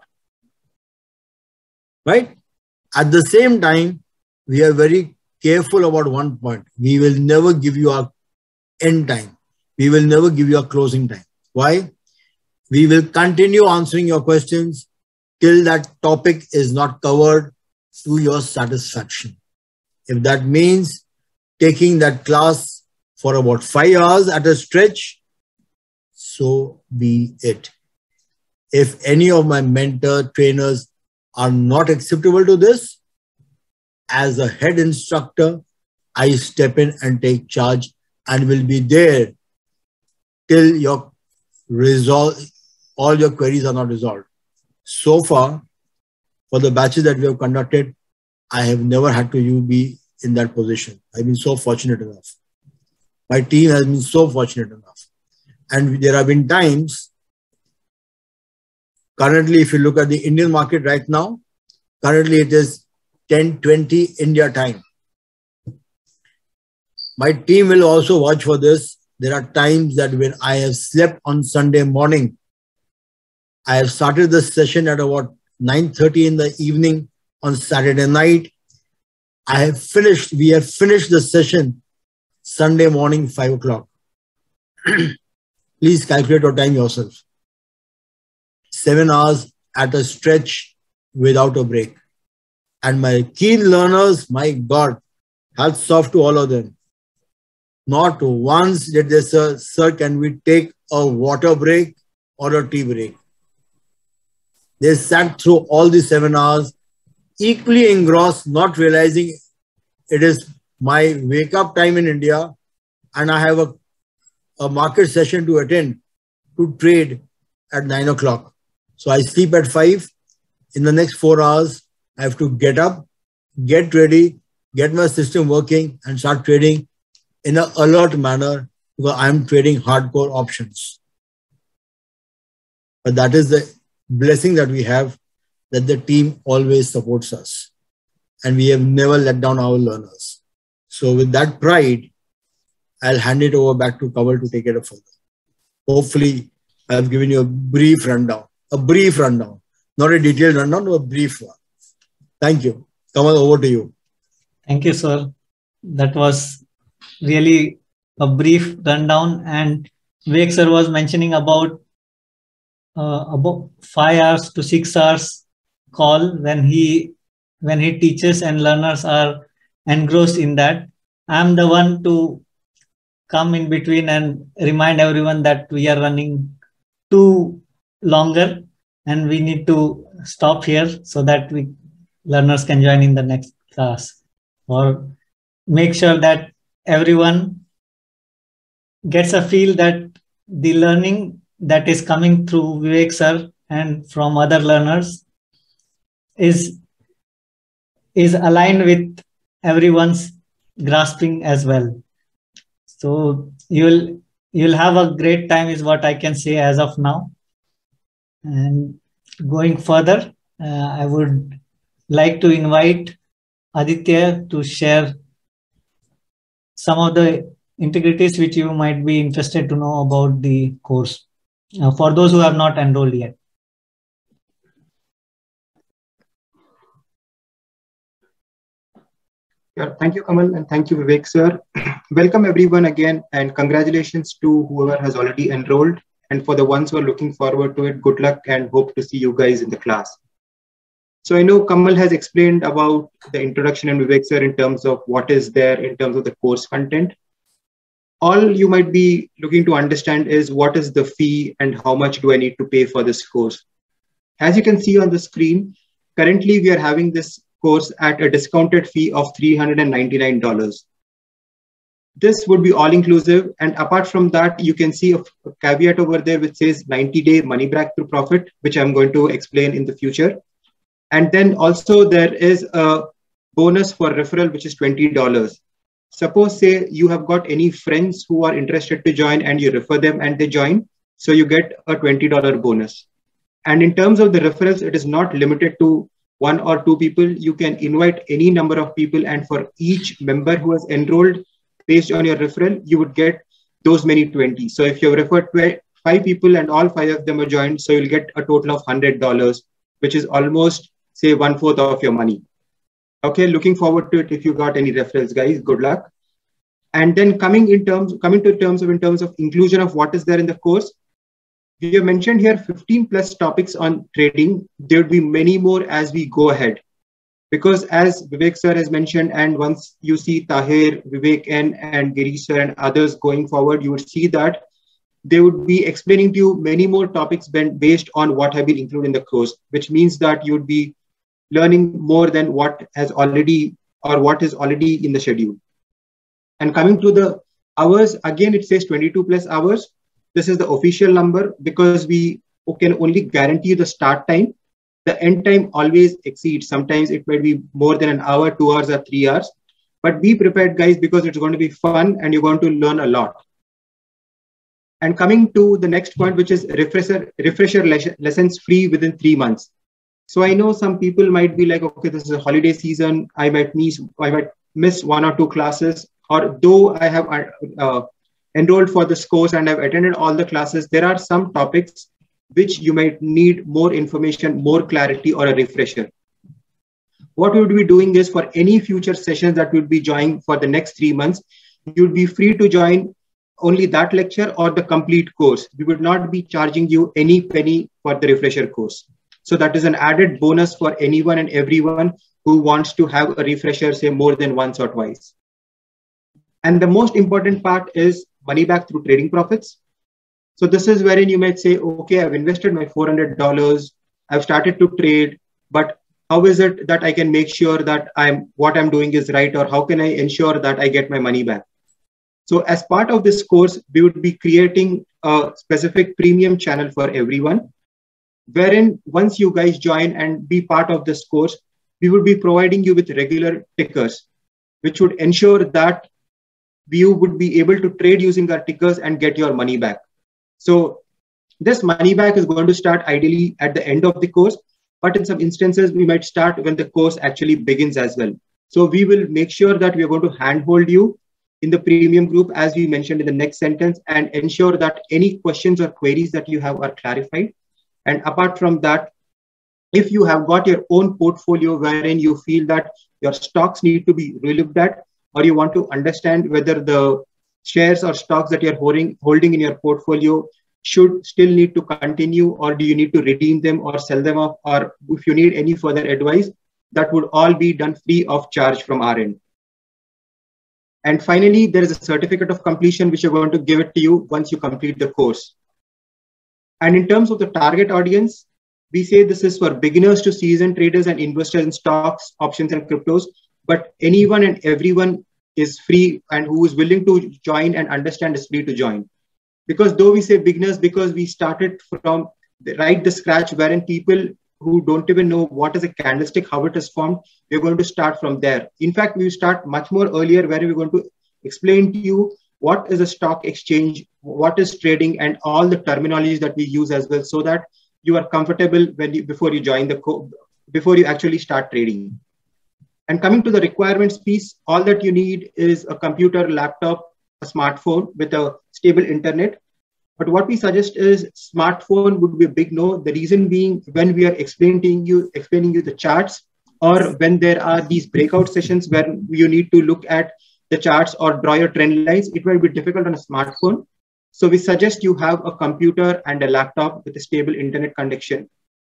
Right? At the same time, we are very careful about one point. We will never give you our end time. We will never give you a closing time. Why? We will continue answering your questions till that topic is not covered to your satisfaction. If that means taking that class for about 5 hours at a stretch, so be it. If any of my mentor trainers are not acceptable to this, as a head instructor, I step in and take charge and will be there till your all your queries are not resolved. So far, for the batches that we have conducted, I have never had to be in that position. I've been so fortunate enough. My team has been so fortunate enough. And there have been times, currently, if you look at the Indian market right now, currently it is 10:20 India time. My team will also watch for this. There are times that when I have slept on Sunday morning, I have started the session at about 9:30 in the evening on Saturday night. We have finished the session Sunday morning, 5 o'clock. Please calculate your time yourself. 7 hours at a stretch without a break. And my keen learners, my God, hats off to all of them. Not once did they say, sir, can we take a water break or a tea break? They sat through all the 7 hours, equally engrossed, not realizing it is my wake-up time in India and I have a market session to attend, to trade at 9 o'clock. So I sleep at 5. In the next 4 hours, I have to get up, get ready, get my system working and start trading in an alert manner because I'm trading hardcore options. But that is the blessing that we have, that the team always supports us and we have never let down our learners. So with that pride, I'll hand it over back to Kamal to take it further. Hopefully, I've given you a brief rundown, not a detailed rundown, but a brief one. Thank you. Kamal, over to you. Thank you, sir. That was really a brief rundown. And Vivek sir was mentioning about 5 hours to 6 hours call when he teaches and learners are engrossed in that. I'm the one to come in between and remind everyone that we are running too longer and we need to stop here so that learners can join in the next class, or make sure that everyone gets a feel that the learning that is coming through Vivek sir and from other learners is aligned with everyone's grasping as well. So you'll have a great time is what I can say as of now. And going further, I would like to invite Aditya to share some of the integrities which you might be interested to know about the course for those who have not enrolled yet. Yeah, thank you, Kamal, and thank you, Vivek, sir. Welcome everyone again, and congratulations to whoever has already enrolled. And for the ones who are looking forward to it, good luck and hope to see you guys in the class. So I know Kamal has explained about the introduction and Vivek, sir, in terms of what is there in terms of the course content. All you might be looking to understand is what is the fee and how much do I need to pay for this course. As you can see on the screen, currently we are having this course at a discounted fee of $399. This would be all inclusive. And apart from that, you can see a caveat over there which says 90-day money back to profit, which I'm going to explain in the future. And then also there is a bonus for referral, which is $20. Suppose say you have got any friends who are interested to join and you refer them and they join. So you get a $20 bonus. And in terms of the referrals, it is not limited to 1 or 2 people. You can invite any number of people, and for each member who has enrolled based on your referral, you would get those many 20. So if you have referred 5 people and all 5 of them are joined, so you'll get a total of $100, which is almost say 1/4 of your money. Okay, looking forward to it. If you got any referrals, guys, good luck. And then coming to terms of inclusion of what is there in the course, we have mentioned here 15 plus topics on trading. There would be many more as we go ahead. Because as Vivek sir has mentioned, and once you see Tahir, Vivek N, and Girish sir and others going forward, you would see that they would be explaining to you many more topics based on what have been included in the course, which means that you would be learning more than what has already or what is already in the schedule. And coming to the hours, again, it says 22 plus hours. This is the official number because we can only guarantee the start time. The end time always exceeds. Sometimes it might be more than an hour, 2 hours, or 3 hours. But be prepared, guys, because it's going to be fun and you're going to learn a lot. And coming to the next point, which is refresher lessons free within 3 months. So I know some people might be like, okay, this is a holiday season. I might miss 1 or 2 classes. Or though I have enrolled for this course and I've attended all the classes, there are some topics which you might need more information, more clarity, or a refresher. What we would be doing is for any future sessions that we'll be joining for the next 3 months, you'll be free to join only that lecture or the complete course. We would not be charging you any penny for the refresher course. So that is an added bonus for anyone and everyone who wants to have a refresher, say more than once or twice. And the most important part is money back through trading profits. So this is wherein you might say, okay, I've invested my $400. I've started to trade, but how is it that I can make sure that what I'm doing is right? Or how can I ensure that I get my money back? So as part of this course, we would be creating a specific premium channel for everyone, wherein once you guys join and be part of this course, we would be providing you with regular tickers, which would ensure that you would be able to trade using our tickers and get your money back. So this money back is going to start ideally at the end of the course, but in some instances, we might start when the course actually begins as well. So we will make sure that we are going to handhold you in the premium group, as we mentioned in the next sentence, and ensure that any questions or queries that you have are clarified. And apart from that, if you have got your own portfolio wherein you feel that your stocks need to be relooked at, or you want to understand whether the shares or stocks that you're holding in your portfolio should still need to continue, or do you need to redeem them or sell them off, or if you need any further advice, that would all be done free of charge from our end. And finally, there is a certificate of completion, which you're going to give it to you once you complete the course. And in terms of the target audience, we say this is for beginners to seasoned traders and investors in stocks, options, and cryptos. But anyone and everyone is free, and who is willing to join and understand is free to join. Because though we say beginners, because we started from right the scratch, wherein people who don't even know what is a candlestick, how it is formed, we're going to start from there. In fact, we start much more earlier, where we're going to explain to you what is a stock exchange, what is trading, and all the terminologies that we use as well, so that you are comfortable before you join before you actually start trading. And coming to the requirements piece, all that you need is a computer, laptop, a smartphone with a stable internet. But what we suggest is smartphone would be a big no. The reason being, when we are explaining you the charts, or when there are these breakout sessions where you need to look at the charts or draw your trend lines, it will be difficult on a smartphone. So we suggest you have a computer and a laptop with a stable internet connection.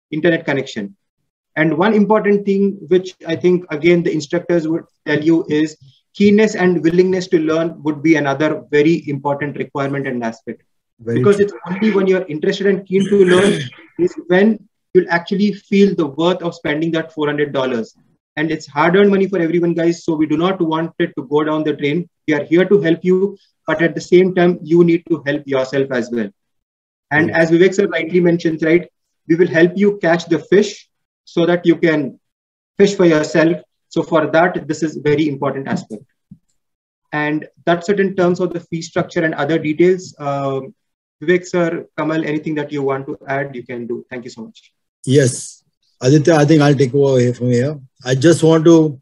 And one important thing, which I think, again, the instructors would tell you, is keenness and willingness to learn would be another very important requirement and aspect. Because it's only when you're interested and keen to learn is when you'll actually feel the worth of spending that $400. And it's hard-earned money for everyone, guys. So we do not want it to go down the drain. We are here to help you, but at the same time, you need to help yourself as well. And as Vivek sir rightly mentioned, right, we will help you catch the fish so that you can fish for yourself. So for that, this is a very important aspect. And that's it in terms of the fee structure and other details. Vivek sir, Kamal, anything that you want to add, you can do. Thank you so much. Yes. Aditya, I think I'll take over from here. I just want to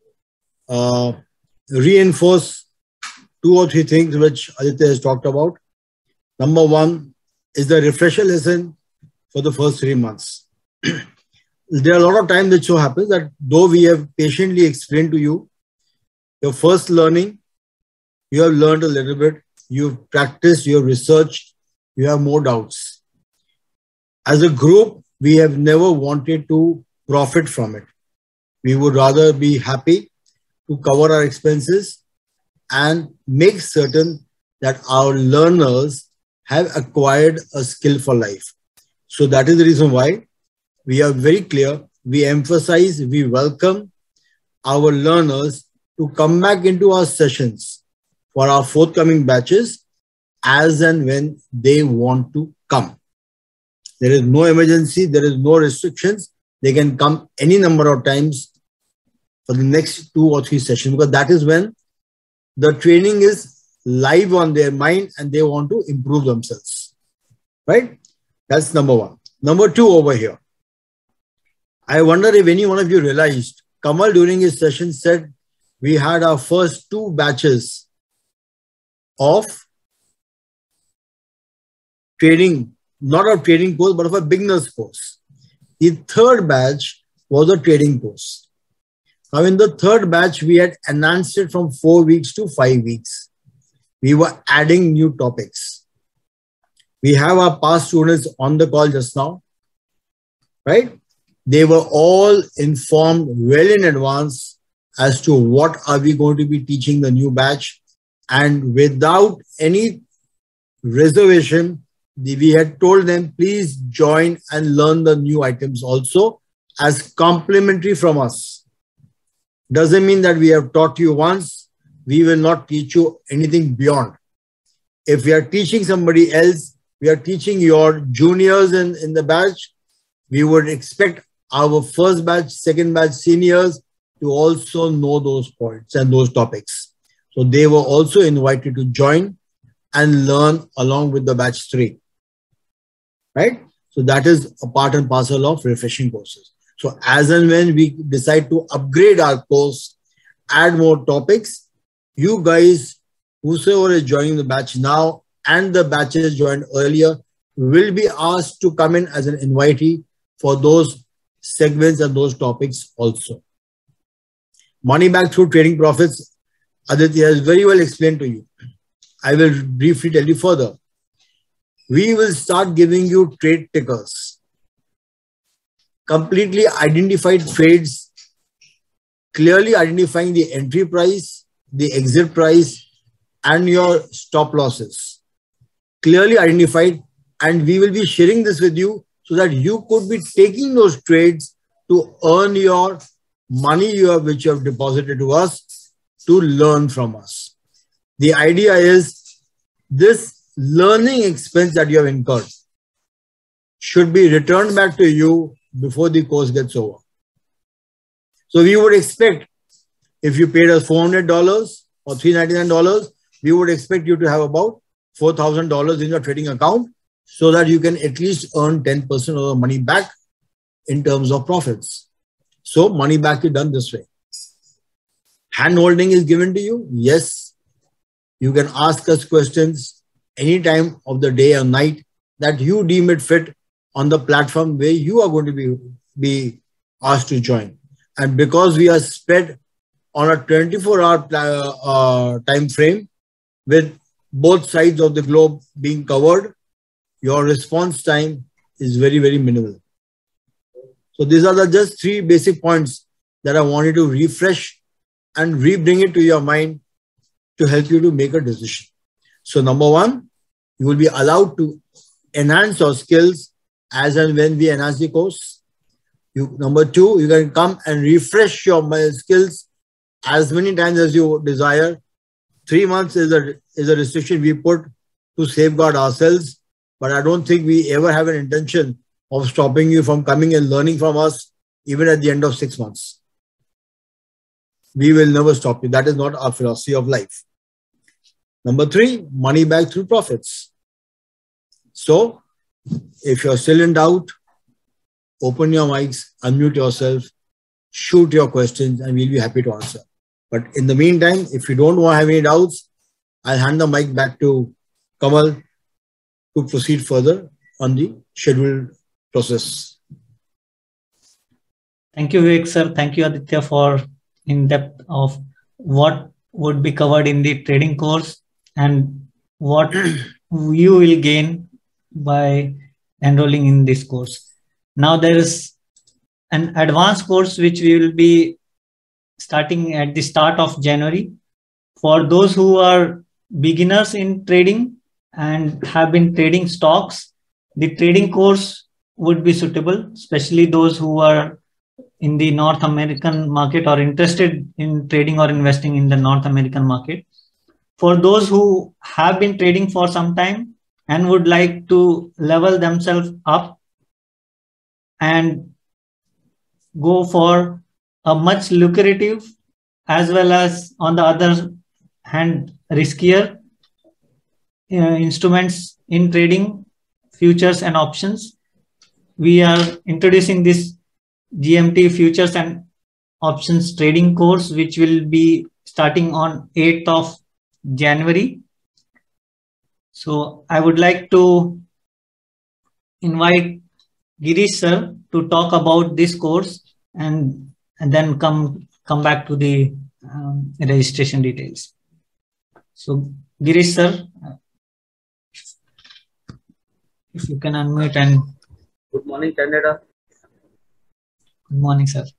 reinforce 2 or 3 things which Aditya has talked about. Number 1 is the refresher lesson for the first 3 months. There are a lot of times that so happens that though we have patiently explained to you your first learning, you have learned a little bit, you've practiced, you have researched, you have more doubts. As a group, we have never wanted to profit from it. We would rather be happy to cover our expenses and make certain that our learners have acquired a skill for life. So that is the reason why we are very clear. We emphasize, we welcome our learners to come back into our sessions for our forthcoming batches as and when they want to come. There is no emergency, there is no restrictions. They can come any number of times for the next 2 or 3 sessions, because that is when the training is live on their mind and they want to improve themselves. Right? That's number 1. Number 2 over here. I wonder if any one of you realized, Kamal during his session said we had our first 2 batches of trading, not a trading course, but of a beginner's course. The 3rd batch was a trading course. Now in the 3rd batch, we had enhanced it from 4 weeks to 5 weeks. We were adding new topics. We have our past students on the call just now, right? They were all informed well in advance as to what are we going to be teaching the new batch. And without any reservation, we had told them, please join and learn the new items also as complimentary from us. Doesn't mean that we have taught you once, we will not teach you anything beyond. If we are teaching somebody else, we are teaching your juniors in the batch, we would expect our first batch, 2nd batch seniors to also know those points and those topics. So they were also invited to join and learn along with the batch 3. Right? So that is a part and parcel of refreshing courses. So as and when we decide to upgrade our course, add more topics, you guys, whosoever is joining the batch now and the batches joined earlier, will be asked to come in as an invitee for those segments and those topics also. Money back through trading profits, Aditya has very well explained to you. I will briefly tell you further. We will start giving you trade tickers, completely identified trades, clearly identifying the entry price, the exit price, and your stop losses. Clearly identified, and we will be sharing this with you so that you could be taking those trades to earn your money which you have deposited to us to learn from us. The idea is this learning expense that you have incurred, should be returned back to you before the course gets over. So we would expect, if you paid us $400 or $399, we would expect you to have about $4,000 in your trading account so that you can at least earn 10% of the money back in terms of profits. So money back is done this way. Hand-holding is given to you. Yes, you can ask us questions any time of the day or night that you deem it fit on the platform where you are going to be asked to join. And because we are spread on a 24-hour time frame with both sides of the globe being covered, your response time is very, very minimal. So these are just 3 basic points that I wanted to refresh and re-bring it to your mind to help you to make a decision. So number 1, you will be allowed to enhance your skills as and when we enhance the course. Number 2, you can come and refresh your skills as many times as you desire. 3 months is a restriction we put to safeguard ourselves, but I don't think we ever have an intention of stopping you from coming and learning from us even at the end of 6 months. We will never stop you. That is not our philosophy of life. Number 3, money back through profits. So if you're still in doubt, open your mics, unmute yourself, shoot your questions, and we'll be happy to answer. But in the meantime, if you don't want to have any doubts, I'll hand the mic back to Kamal to proceed further on the scheduled process. Thank you, Vivek sir. Thank you, Aditya, for in-depth of what would be covered in the trading course and what you will gain by enrolling in this course. Now there is an advanced course which we will be starting at the start of January. For those who are beginners in trading and have been trading stocks, the trading course would be suitable, especially those who are in the North American market or interested in trading or investing in the North American market. For those who have been trading for some time and would like to level themselves up and go for a much lucrative as well as on the other hand riskier instruments in trading, futures and options, we are introducing this GMT futures and options trading course, which will be starting on 8th of January. So I would like to invite Girish sir to talk about this course and then come back to the registration details. So Girish sir, if you can unmute and... Good morning, Canada. Good morning, sir.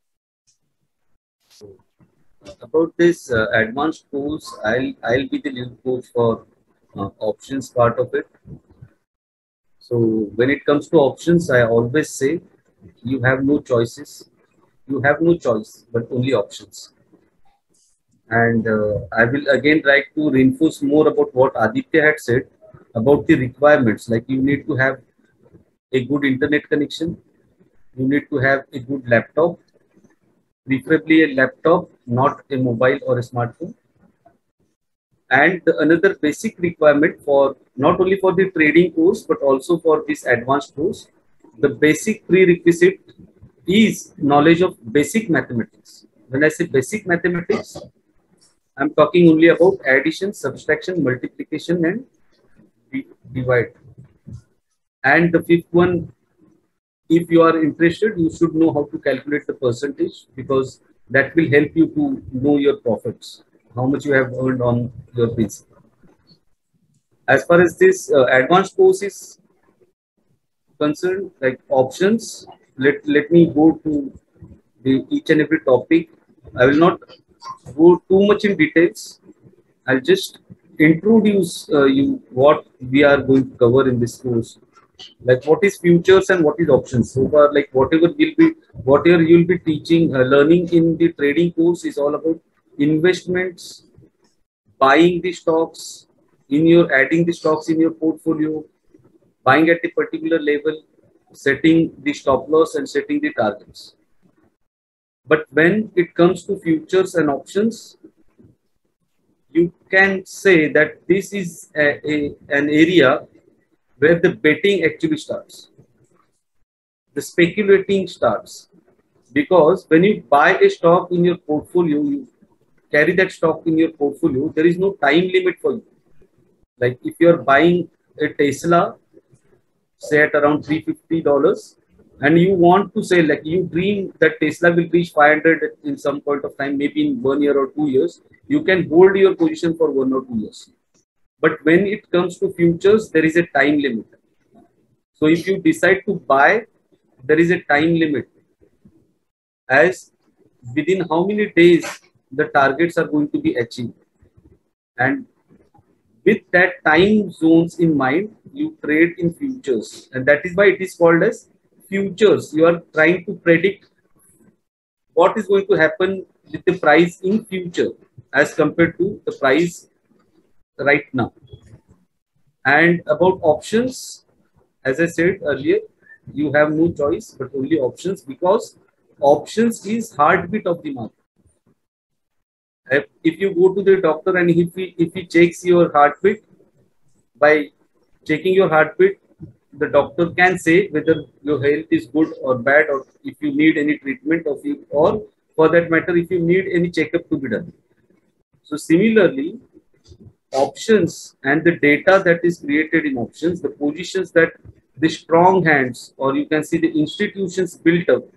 About this advanced course, I'll be the lead coach for options part of it. So when it comes to options, I always say you have no choices. You have no choice, but only options. And I will again try to reinforce more about what Aditya had said about the requirements. Like you need to have a good internet connection. You need to have a good laptop, preferably a laptop, not a mobile or a smartphone. And another basic requirement for not only for the trading course, but also for this advanced course, the basic prerequisite is knowledge of basic mathematics. When I say basic mathematics, I'm talking only about addition, subtraction, multiplication, and divide. And the fifth one, if you are interested, you should know how to calculate the percentage, because that will help you to know your profits, how much you have earned on your principal. As far as this advanced course is concerned, like options, let me go to each and every topic. I will not go too much in details. I'll just introduce you what we are going to cover in this course. Like what is futures and what is options. So far, like whatever you'll be teaching, learning in the trading course is all about investments, buying the stocks, adding the stocks in your portfolio, buying at a particular level, setting the stop loss and setting the targets. But when it comes to futures and options, you can say that this is an area where the betting actually starts. The speculating starts. Because when you buy a stock in your portfolio, you carry that stock in your portfolio, there is no time limit for you. Like if you're buying a Tesla, say at around $350, and you want to say, like you dream that Tesla will reach 500 in some point of time, maybe in 1 year or 2 years, you can hold your position for 1 or 2 years. But when it comes to futures, there is a time limit. So if you decide to buy, there is a time limit. As within how many days the targets are going to be achieved. And with that time zones in mind, you trade in futures. And that is why it is called as futures. You are trying to predict what is going to happen with the price in future as compared to the price right now. And about options, as I said earlier, you have no choice but only options, because options is heartbeat of the market. If you go to the doctor and if he checks your heartbeat, by checking your heartbeat, the doctor can say whether your health is good or bad, or if you need any treatment of it, or for that matter, if you need any checkup to be done. So similarly, options and the data that is created in options, the positions that the strong hands, or you can see the institutions built up,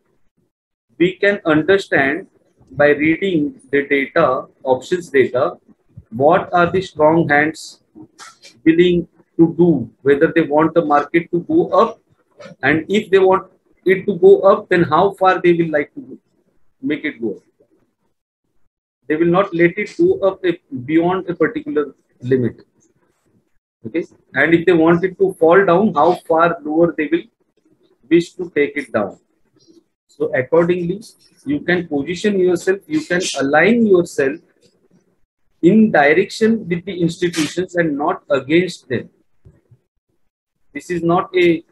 we can understand by reading the data, options data, what are the strong hands willing to do, whether they want the market to go up, and if they want it to go up, then how far they will like to make it go up. They will not let it go up beyond a particular limit. Okay, and if they want it to fall down, how far lower they will wish to take it down. So accordingly, you can position yourself, you can align yourself in direction with the institutions and not against them. This is not a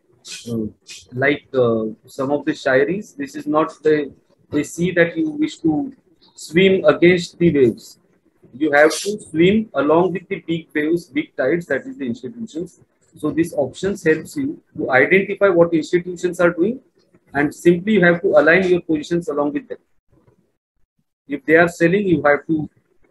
like some of the shairis. This is not a sea that you wish to swim against the waves. You have to swim along with the big waves, big tides, that is the institutions. So these options helps you to identify what institutions are doing, and simply you have to align your positions along with them. If they are selling, you have to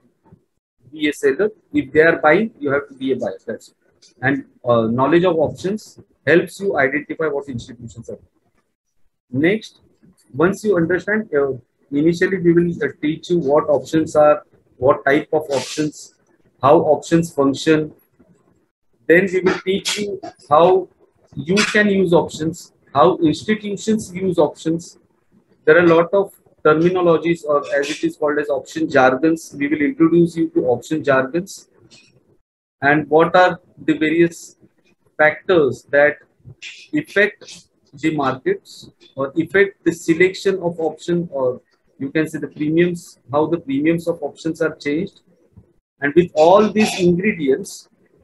be a seller. If they are buying, you have to be a buyer. That's it. And knowledge of options helps you identify what institutions are doing. Next, once you understand, initially we will teach you what options are, what type of options, how options function. Then we will teach you how you can use options, how institutions use options. There are a lot of terminologies, or as it is called as option jargons. We will introduce you to option jargons, and what are the various factors that affect the markets or affect the selection of option, or you can say the premiums, how the premiums of options are changed. And with all these ingredients,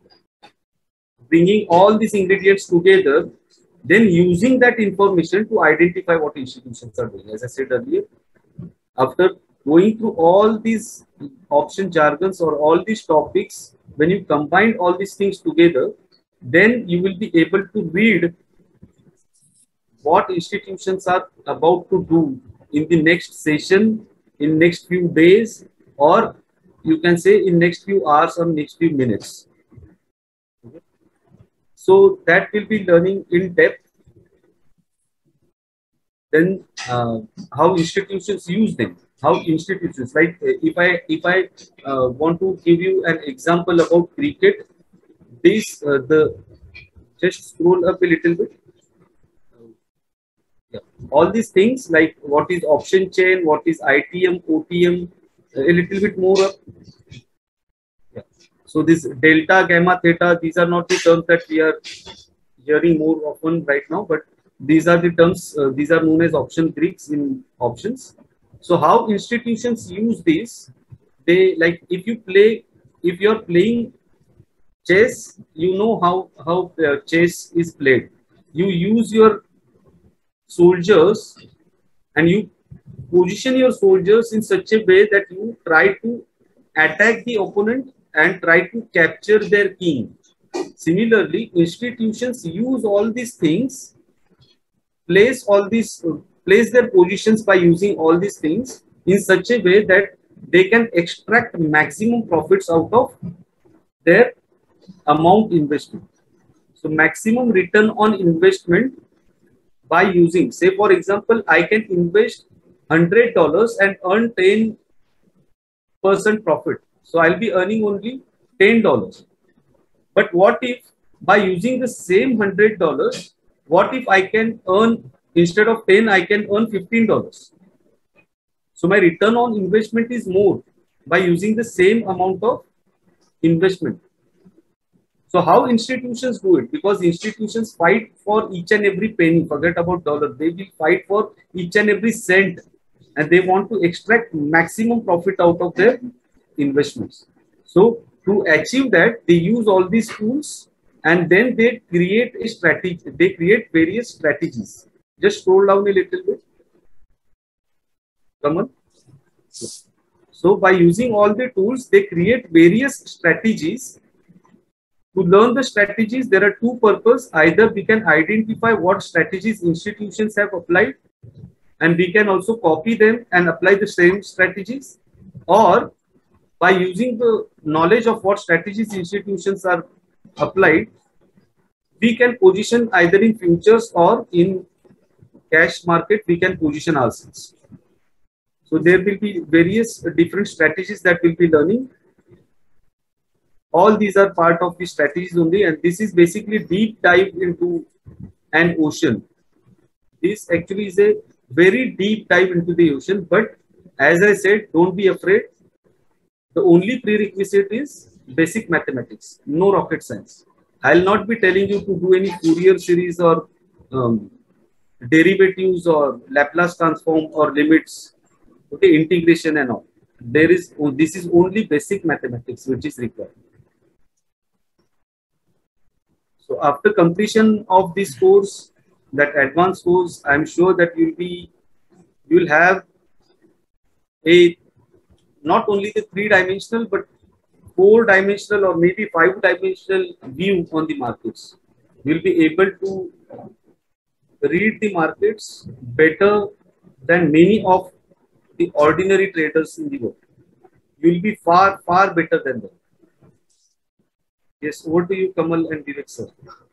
bringing all these ingredients together, then using that information to identify what institutions are doing. As I said earlier, after going through all these option jargons or all these topics, when you combine all these things together, then you will be able to read what institutions are about to do in the next session, in next few days, or you can say in next few hours or next few minutes. Okay. So that will be learning in depth. Then how institutions use them. How institutions, like if I want to give you an example about cricket, this just scroll up a little bit. Yeah. All these things, like what is option chain, what is ITM, OTM, a little bit more up. Yeah. So this delta, gamma, theta, these are not the terms that we are hearing more often right now, but these are the terms, these are known as option Greeks in options. So how institutions use this, they, like if you are playing chess, you know how chess is played. you use your soldiers and you position your soldiers in such a way that you try to attack the opponent and try to capture their king. Similarly, institutions use all these things, place their positions by using all these things in such a way that they can extract maximum profits out of their amount invested. So maximum return on investment by using, say for example, I can invest $100 and earn 10% profit. So I'll be earning only $10. But what if by using the same $100, what if I can earn, instead of 10, I can earn $15? So my return on investment is more by using the same amount of investment. So how institutions do it? Because institutions fight for each and every penny, forget about dollar, they will fight for each and every cent, and they want to extract maximum profit out of their investments. So to achieve that, they use all these tools and then they create a strategy. They create various strategies. Just scroll down a little bit. Come on. So by using all the tools, they create various strategies. To learn the strategies, there are two purposes. Either we can identify what strategies institutions have applied, and we can also copy them and apply the same strategies, or by using the knowledge of what strategies institutions are applied, we can position either in futures or in cash market, we can position ourselves. So there will be various different strategies that we'll be learning. All these are part of the strategies only, and this is basically deep dive into an ocean. This actually is a very deep dive into the ocean, but as I said, don't be afraid. The only prerequisite is basic mathematics, no rocket science. I'll not be telling you to do any Fourier series or derivatives or Laplace transform or limits, okay, integration and all. This is only basic mathematics which is required. So after completion of this course, that advanced course, I'm sure that you will have a not only the 3-dimensional but 4-dimensional or maybe 5-dimensional view on the markets. You'll be able to read the markets better than many of the ordinary traders in the world. You'll be far, far better than them. Yes, over to you, Kamal and Vivek sir.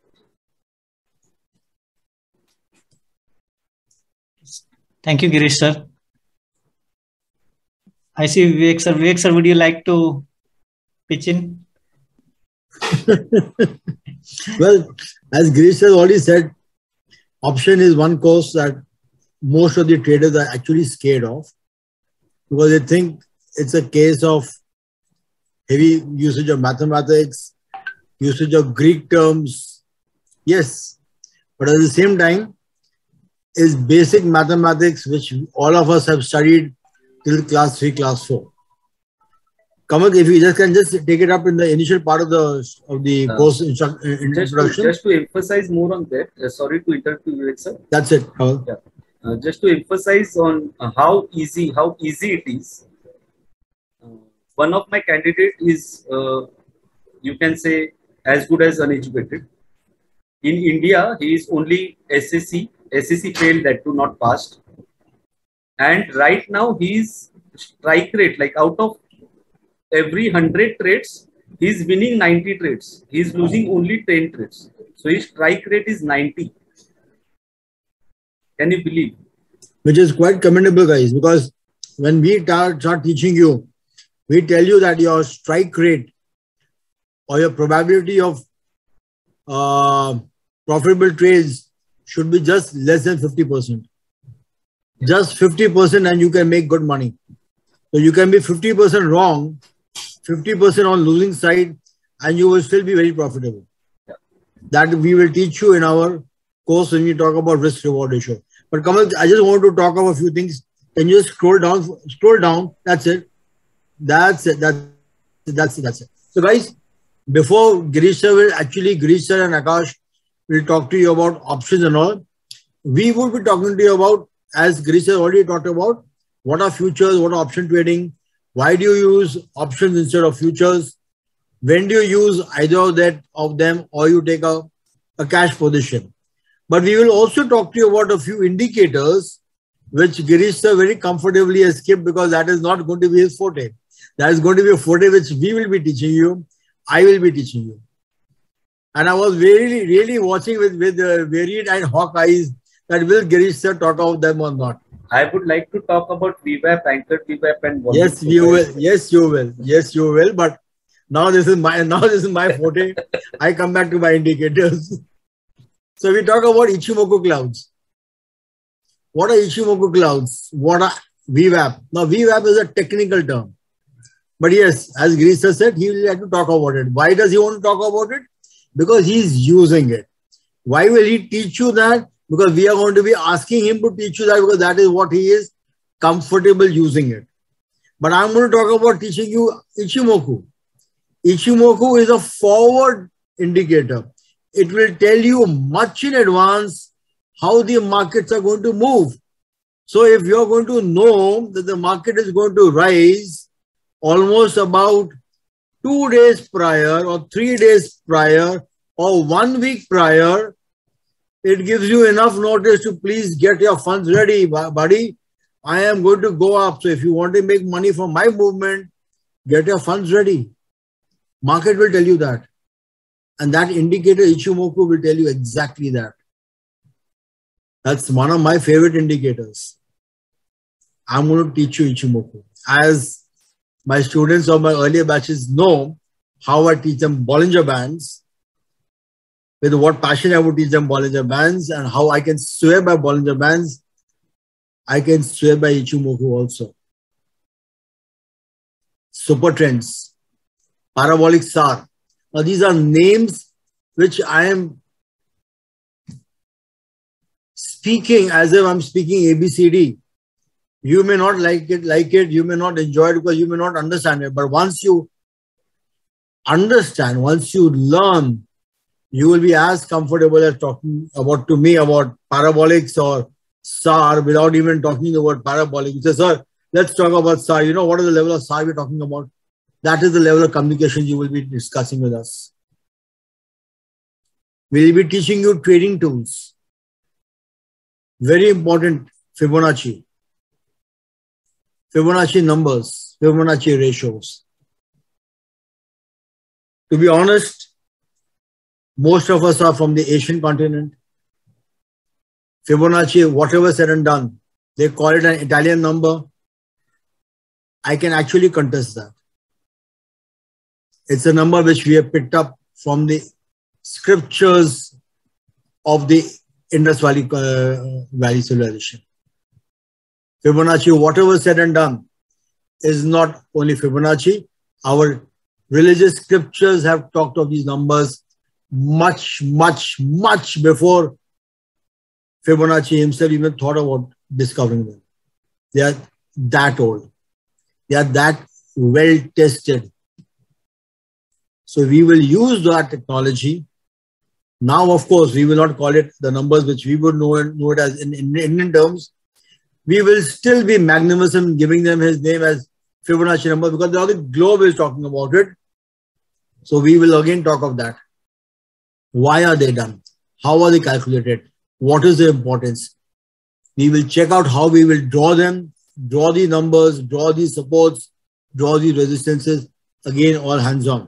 Thank you, Girish sir. I see Vivek sir. Vivek sir, would you like to pitch in? Well, as Girish has already said, option is one course that most of the traders are actually scared of, because they think it's a case of heavy usage of mathematics, usage of Greek terms. Yes, but at the same time, is basic mathematics, which all of us have studied till class 3, class 4. Kamal, if you can take it up in the initial part of the course introduction. Just to emphasize more on that, sorry to interrupt you, Vivek sir. That's it, Kamal. Yeah. Just to emphasize on how easy it is. One of my candidates is, you can say, as good as uneducated. In India, he is only SSC. SSC failed, that too not passed. And right now, his strike rate, like out of every 100 trades, he is winning 90 trades. He is losing only 10 trades. So his strike rate is 90. Can you believe? Which is quite commendable, guys, because when we start teaching you, we tell you that your strike rate or your probability of profitable trades should be just less than 50%. Just 50% and you can make good money. So you can be 50% wrong, 50% on losing side, and you will still be very profitable. Yeah. That we will teach you in our course when we talk about risk reward ratio. But Kamal, I just want to talk about a few things. Can you just scroll down? Scroll down. That's it. That's it. That's it. So guys, before Girish sir and Akash will talk to you about options and all. We would be talking to you about, as Girish has already talked about, what are futures, what are option trading, why do you use options instead of futures, when do you use either of them or you take a cash position. But we will also talk to you about a few indicators which Girish sir very comfortably has skipped because that is not going to be his forte. That is going to be a forte which we will be teaching you. I will be teaching you. And I was really watching with varied and hawk eyes that will Girish sir talk about them or not. I would like to talk about VWAP, anchored VWAP, and volume. Yes, you will. Yes, you will. Yes, you will. But now this is my forte. I come back to my indicators. So we talk about Ichimoku clouds. What are Ichimoku clouds? What are VWAP? Now VWAP is a technical term. But yes, as Girish sir said, he will have to talk about it. Why does he want to talk about it? Because he is using it. Why will he teach you that? Because we are going to be asking him to teach you that because that is what he is comfortable using it. But I'm going to talk about teaching you Ichimoku. Ichimoku is a forward indicator. It will tell you much in advance how the markets are going to move. So if you're going to know that the market is going to rise almost about 2 days prior or 3 days prior or 1 week prior, it gives you enough notice to please get your funds ready, buddy. I am going to go up. So if you want to make money from my movement, get your funds ready. Market will tell you that. And that indicator Ichimoku will tell you exactly that. That's one of my favorite indicators. I'm going to teach you Ichimoku. As my students of my earlier batches know how I teach them Bollinger Bands, with what passion I would teach them Bollinger Bands, and how I can swear by Bollinger Bands, I can swear by Ichimoku also. Super trends, parabolic SAR. Now these are names which I am speaking as if I'm speaking ABCD. You may not like it, you may not enjoy it because you may not understand it. But once you understand, once you learn, you will be as comfortable as talking about to me about parabolics or SAR without even talking about parabolic. You say, sir, let's talk about SAR. You know what is the level of SAR we're talking about? That is the level of communication you will be discussing with us. We'll be teaching you trading tools. Very important, Fibonacci. Fibonacci numbers, Fibonacci ratios. To be honest, most of us are from the Asian continent. Fibonacci, whatever said and done, they call it an Italian number. I can actually contest that. It's a number which we have picked up from the scriptures of the Indus Valley civilization. Fibonacci, whatever said and done, is not only Fibonacci. Our religious scriptures have talked of these numbers much before Fibonacci himself even thought about discovering them. They are that old. They are that well tested. So we will use that technology. Now, of course, we will not call it the numbers which we would know it as in Indian terms. We will still be magnanimous in giving them his name as Fibonacci number because the globe is talking about it. So we will again talk of that. Why are they done? How are they calculated? What is the importance? We will check out how we will draw them, draw the numbers, draw the supports, draw the resistances. Again, all hands on.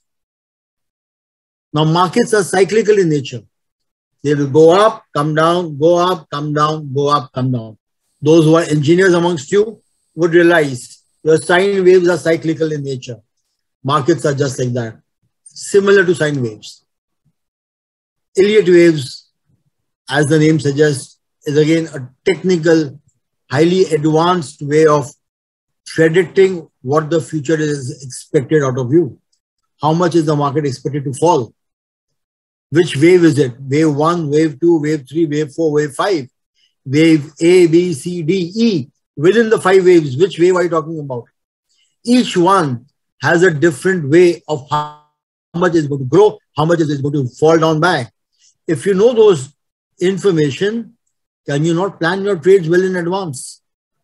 Now, markets are cyclical in nature. They will go up, come down, go up, come down, go up, come down. Those who are engineers amongst you would realize your sine waves are cyclical in nature. Markets are just like that, similar to sine waves. Elliott waves, as the name suggests, is again a technical, highly advanced way of predicting what the future is expected out of you. How much is the market expected to fall? Which wave is it? Wave 1, wave 2, wave 3, wave 4, wave 5. Wave A, B, C, D, E. Within the 5 waves, which wave are you talking about? Each one has a different way of how much is going to grow, how much is it going to fall down by. if you know those information, can you not plan your trades well in advance?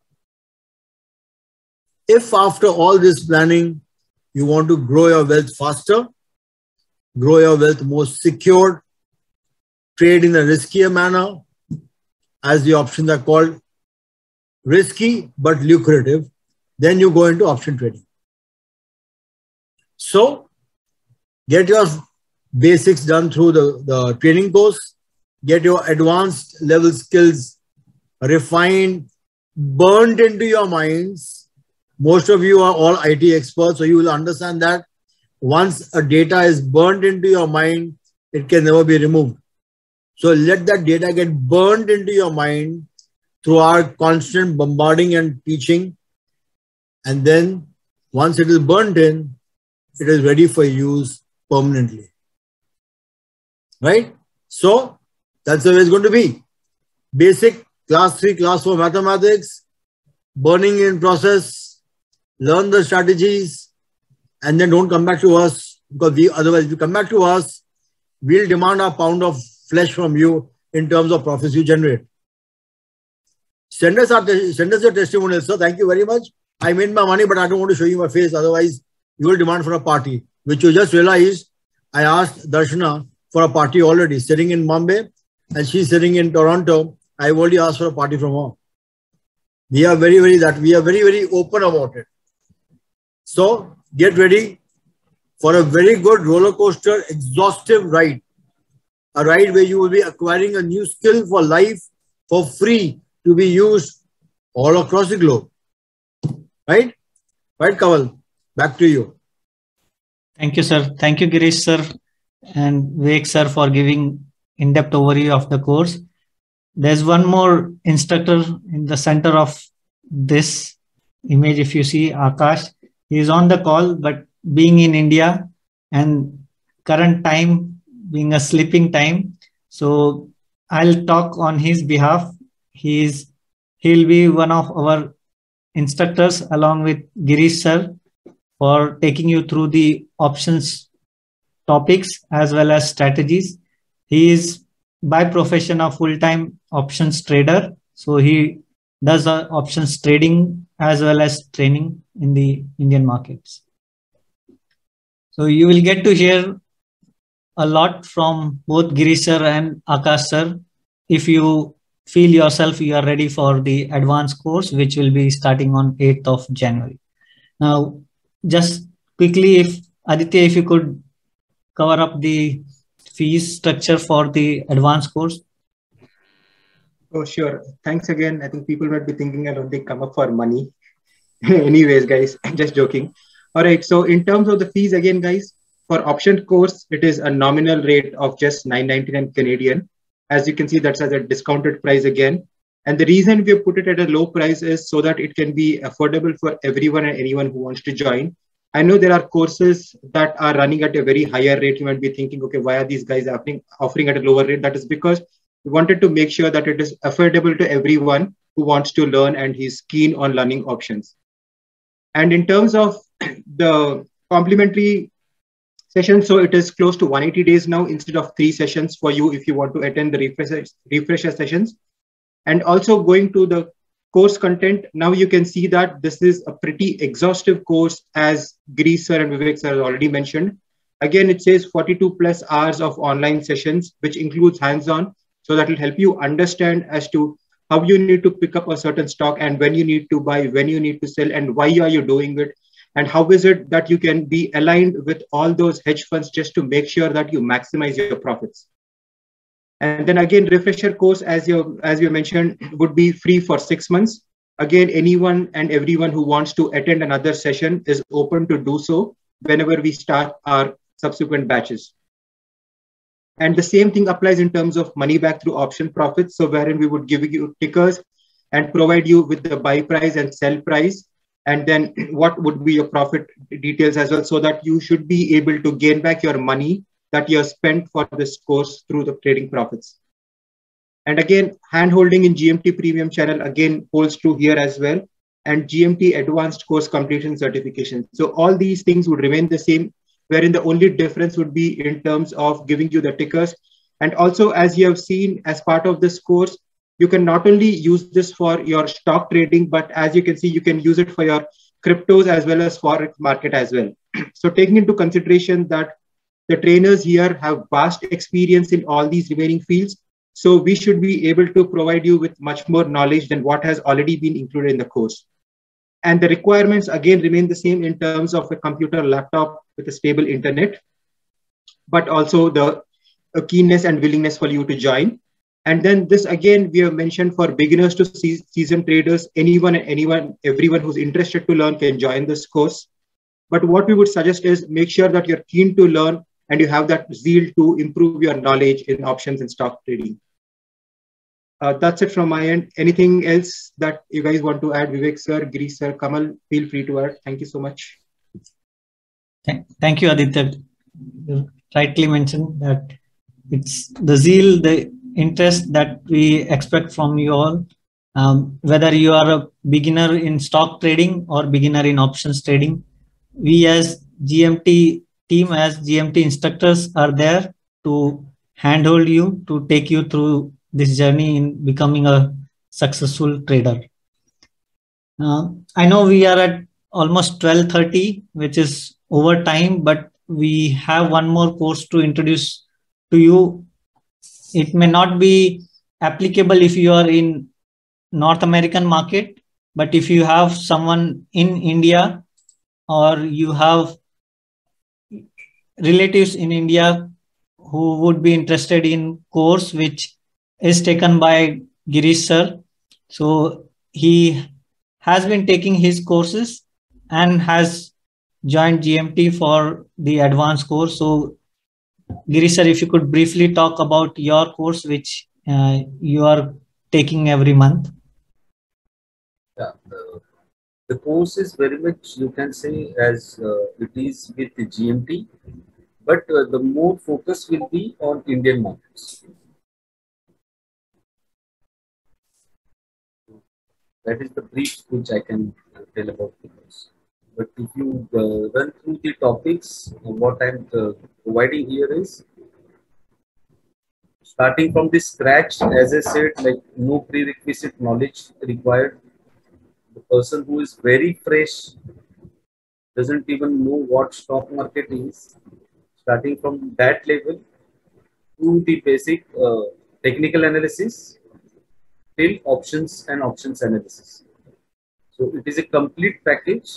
If after all this planning, you want to grow your wealth faster, grow your wealth more secured, trade in a riskier manner, as the options are called, risky but lucrative, then you go into option trading. So, get your basics done through the training course, get your advanced level skills refined, burned into your minds. Most of you are all IT experts, so you will understand that once a data is burned into your mind, it can never be removed. So let that data get burned into your mind through our constant bombarding and teaching. And then once it is burnt in, it is ready for use permanently. Right? So that's the way it's going to be. Basic class 3, class 4 mathematics, burning in process, learn the strategies, and then don't come back to us, because otherwise if you come back to us, we'll demand a pound of flesh from you in terms of profits you generate. Send us your testimonial, sir. Thank you very much. I made my money, but I don't want to show you my face. Otherwise, you will demand for a party, which you just realized. I asked Darshana for a party already, sitting in Bombay, and she's sitting in Toronto. I've already asked for a party from her. We are very, very open about it. So get ready for a very good roller coaster, exhaustive ride. A ride where you will be acquiring a new skill for life for free to be used all across the globe. Right? Right, Kaval? Back to you. Thank you, sir. Thank you, Girish, sir, and Vivek, sir, for giving in-depth overview of the course. There's one more instructor in the center of this image. If you see Akash, he is on the call, but being in India and current time being a sleeping time, so I'll talk on his behalf. He'll be one of our instructors along with Girish sir for taking you through the options topics as well as strategies. He is by profession a full-time options trader. So he does options trading as well as training in the Indian markets. So you will get to hear a lot from both Girish sir and Akash sir if you feel yourself you are ready for the advanced course, which will be starting on 8th of January. Now, just quickly, if Aditya, if you could cover up the fees structure for the advanced course. Oh, sure. Thanks again. I think people might be thinking that they come up for money. Anyways, guys, just joking. All right. So in terms of the fees again, guys, for option course, it is a nominal rate of just $9.99 Canadian. As you can see, that's at a discounted price again. And the reason we have put it at a low price is so that it can be affordable for everyone and anyone who wants to join. I know there are courses that are running at a very higher rate. You might be thinking, okay, why are these guys offering at a lower rate? That is because we wanted to make sure that it is affordable to everyone who wants to learn and he's keen on learning options. And in terms of the complimentary session, so it is close to 180 days now instead of 3 sessions for you if you want to attend the refresher sessions. And also going to the course content, now you can see that this is a pretty exhaustive course, as Girish sir and Vivek sir already mentioned. Again, it says 42 plus hours of online sessions, which includes hands-on. So that will help you understand as to how you need to pick up a certain stock and when you need to buy, when you need to sell, and why are you doing it, and how is it that you can be aligned with all those hedge funds just to make sure that you maximize your profits. And then again, refresher course, as you mentioned, would be free for 6 months. Again, anyone and everyone who wants to attend another session is open to do so whenever we start our subsequent batches. And the same thing applies in terms of money back through option profits. So wherein we would give you tickers and provide you with the buy price and sell price, and then what would be your profit details as well, so that you should be able to gain back your money that you have spent for this course through the trading profits. And again, hand-holding in GMT Premium channel again holds true here as well, and GMT Advanced Course Completion Certification. So all these things would remain the same, wherein the only difference would be in terms of giving you the tickers And also, as you have seen as part of this course, you can not only use this for your stock trading, but as you can see, you can use it for your cryptos as well as forex market as well. So taking into consideration that the trainers here have vast experience in all these remaining fields, so we should be able to provide you with much more knowledge than what has already been included in the course. And the requirements again remain the same in terms of a computer laptop with a stable internet, but also the keenness and willingness for you to join. And then this again, we have mentioned for beginners to seasoned traders, everyone who's interested to learn can join this course. But what we would suggest is make sure that you're keen to learn and you have that zeal to improve your knowledge in options and stock trading. That's it from my end. Anything else that you guys want to add? Vivek sir, Girish sir, Kamal, feel free to add. Thank you so much. Thank you, Aditya. You rightly mentioned that it's the zeal, the interest that we expect from you all. Whether you are a beginner in stock trading or beginner in options trading, we as GMT team, as GMT instructors are there to handhold you, to take you through this journey in becoming a successful trader. I know we are at almost 12:30, which is over time, but we have one more course to introduce to you. It may not be applicable if you are in North American market, but if you have someone in India or you have relatives in India who would be interested in course which is taken by Girish sir. So he has been taking his courses and has joined GMT for the advanced course. So Girish sir, if you could briefly talk about your course which you are taking every month. Yeah, the course is very much, you can say, as it is with the GMT, but the more focus will be on Indian markets. That is the brief which I can tell about the course. But if you run through the topics, what I'm providing here is starting from the scratch, as I said, like no prerequisite knowledge required. The person who is very fresh doesn't even know what stock market is, starting from that level to the basic technical analysis till options and options analysis. So it is a complete package.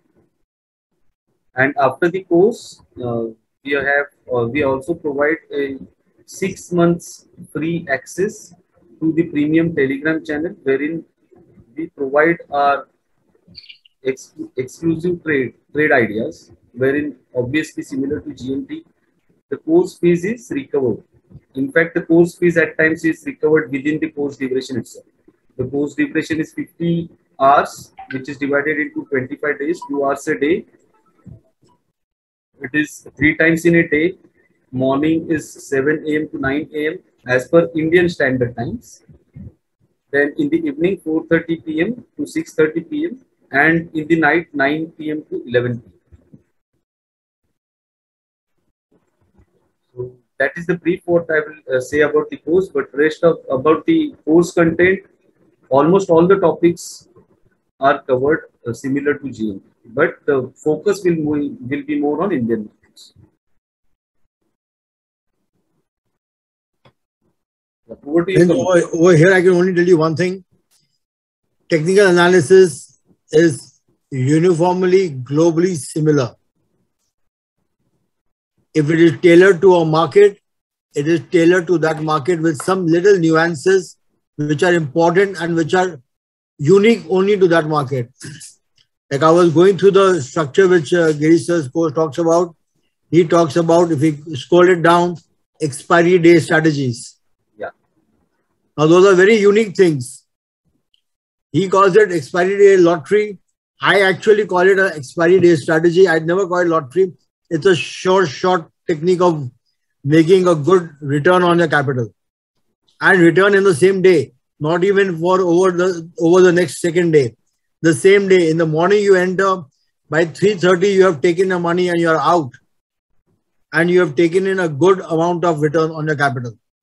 And after the course, we also provide a 6 months free access to the premium Telegram channel, wherein we provide our exclusive trade ideas, wherein obviously similar to GMT, the course fees is recovered. In fact, the course fees at times is recovered within the course duration itself. The course duration is 50 hours, which is divided into 25 days, 2 hours a day. It is 3 times in a day. Morning is 7 a.m. to 9 a.m. as per Indian standard times. Then in the evening, 4:30 p.m. to 6:30 p.m. and in the night, 9 p.m. to 11 p.m. So that is the brief what I will say about the course. But rest of about the course content, almost all the topics are covered similar to GMT, but the focus will be more on Indian markets. Over here, I can only tell you one thing. Technical analysis is uniformly, globally similar. If it is tailored to a market, it is tailored to that market with some little nuances which are important and which are unique only to that market. Like I was going through the structure which Girish sir's course talks about. He talks about, if we scroll it down, expiry day strategies. Yeah. Now those are very unique things. He calls it expiry day lottery. I actually call it an expiry day strategy. I'd never call it lottery. It's a short technique of making a good return on your capital and return in the same day, not even for over the next second day. The same day, in the morning you enter, by 3:30 you have taken your money and you are out, and you have taken in a good amount of return on your capital.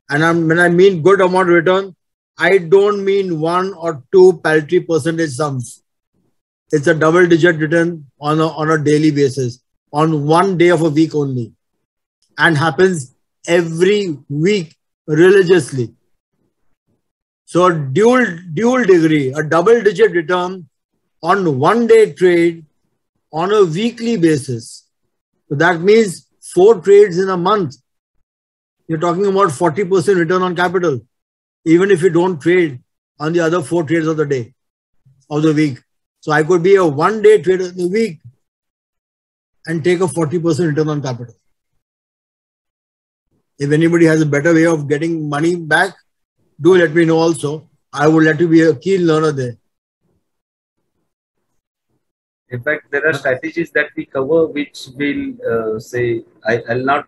And when I mean good amount of return, I don't mean 1 or 2 paltry percentage sums. It's a double-digit return on a daily basis, on one day of a week only, and happens every week religiously. So a dual degree, a double-digit return on one-day trade on a weekly basis. So that means 4 trades in a month. You're talking about 40% return on capital, even if you don't trade on the other 4 trades of the day, of the week. So I could be a one-day trader in the week and take a 40% return on capital. If anybody has a better way of getting money back, do let me know also. I would like to be a keen learner there. In fact, there are strategies that we cover which will say, I'll not,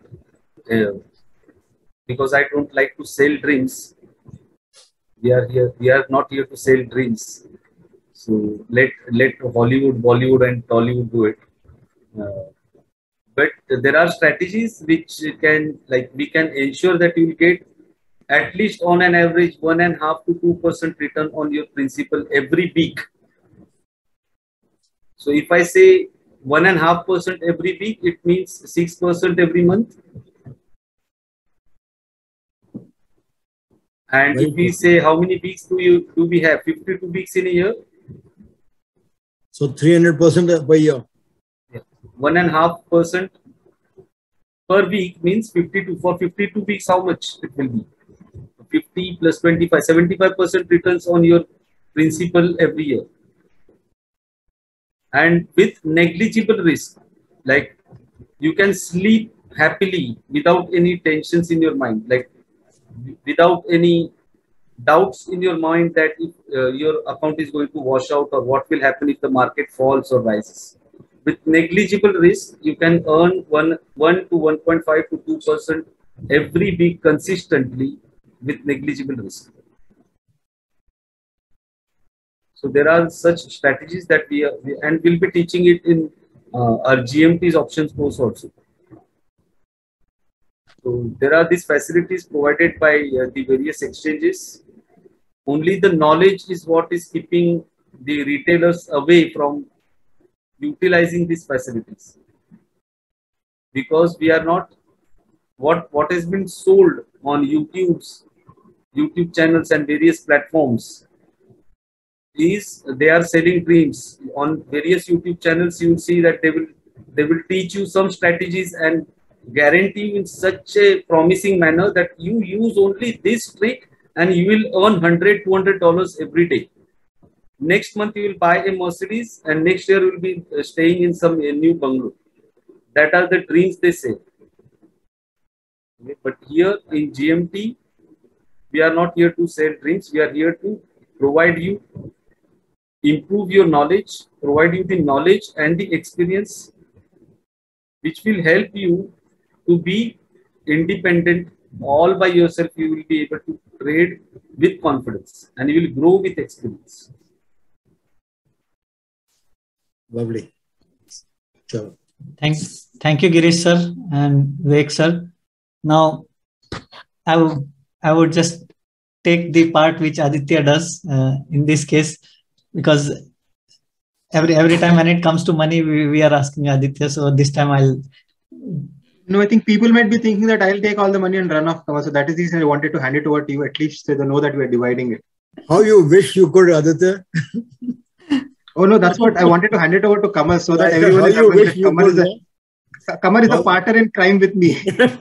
because I don't like to sell dreams. We are not here to sell dreams. So let Hollywood, Bollywood and Tollywood do it. But there are strategies which can, like, we can ensure that you will get at least on an average 1.5 to 2% return on your principal every week. So if I say 1.5% every week, it means 6% every month. And if we say how many weeks do we have? 52 weeks in a year. So 300% per year. 1.5% per week means 52. For 52 weeks, how much it will be? 50 plus 25, 75% returns on your principal every year. And with negligible risk, like you can sleep happily without any tensions in your mind, like without any doubts in your mind that if your account is going to wash out or what will happen if the market falls or rises. With negligible risk, you can earn 1 to 1.5 to 2% every week consistently with negligible risk. So there are such strategies that we will be teaching it in our GMT's options course also. So there are these facilities provided by the various exchanges. Only the knowledge is what is keeping the retailers away from utilizing these facilities, because we are not what has been sold on YouTube channels and various platforms is they are selling dreams. On various YouTube channels, you will see that they will teach you some strategies and guarantee you in such a promising manner that you use only this trick and you will earn $100, $200 every day. Next month you will buy a Mercedes and next year you will be staying in some new bungalow. That are the dreams they say. Okay. But here in GMT, we are not here to sell dreams. We are here to provide you, improve your knowledge, provide you the knowledge and the experience which will help you to be independent. All by yourself, you will be able to trade with confidence and you will grow with experience. Lovely. Sure. Thank you, Girish sir and Vivek sir. Now, I would just take the part which Aditya does in this case, because every time when it comes to money, we are asking Aditya. So this time I'll. No, I think people might be thinking that I'll take all the money and run off cover. So that is the reason I wanted to hand it over to you, at least so they know that we are dividing it. How you wish you could, Aditya. Oh no, that's what I wanted to hand it over to Kamal so that everyone is aware that Kamal is a partner in crime with me.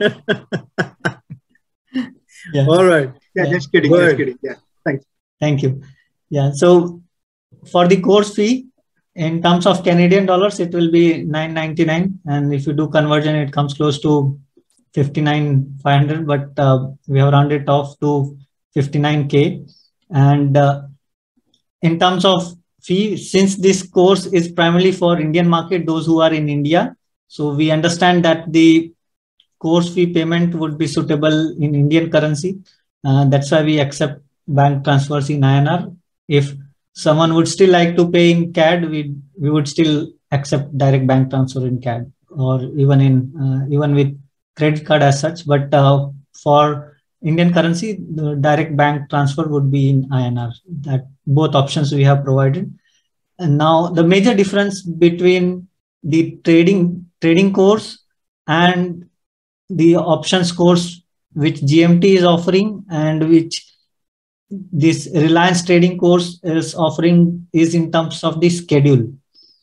Yeah. All right. Yeah, just kidding. Just kidding. Yeah, thanks. Thank you. Yeah. So for the course fee, in terms of Canadian dollars, it will be $9.99, and if you do conversion, it comes close to $59,500. But we have rounded off to $59K. And in terms of fee, since this course is primarily for Indian market, those who are in India, so we understand that the course fee payment would be suitable in Indian currency. That's why we accept bank transfers in INR. If someone would still like to pay in CAD, we would still accept direct bank transfer in CAD or even with credit card as such. But for Indian currency, the direct bank transfer would be in INR. That both options we have provided. And now the major difference between the trading course and the options course which GMT is offering and which this Reliance trading course is offering is in terms of the schedule.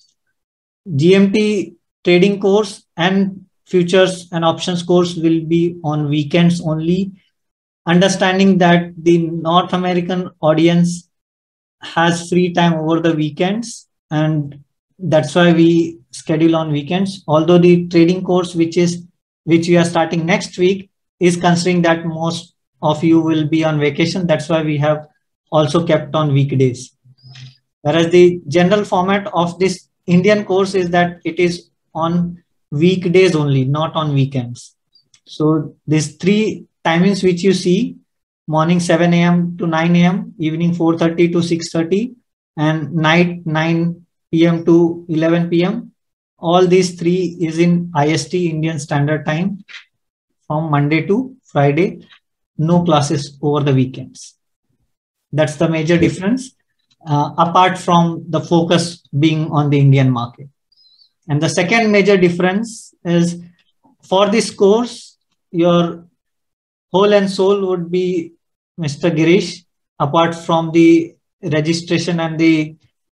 GMT trading course and futures and options course will be on weekends only, understanding that the North American audience has free time over the weekends, and that's why we schedule on weekends. Although the trading course, which we are starting next week, is considering that most of you will be on vacation. That's why we have also kept on weekdays. Whereas the general format of this Indian course is that it is on weekdays only, not on weekends. So these three timings which you see, morning 7 a.m. to 9 a.m., evening 4:30 to 6:30, and night 9 p.m. to 11 p.m. All these three is in IST, Indian Standard Time, from Monday to Friday. No classes over the weekends. That's the major difference, apart from the focus being on the Indian market. And the second major difference is, for this course, your whole and soul would be Mr. Girish, apart from the registration and the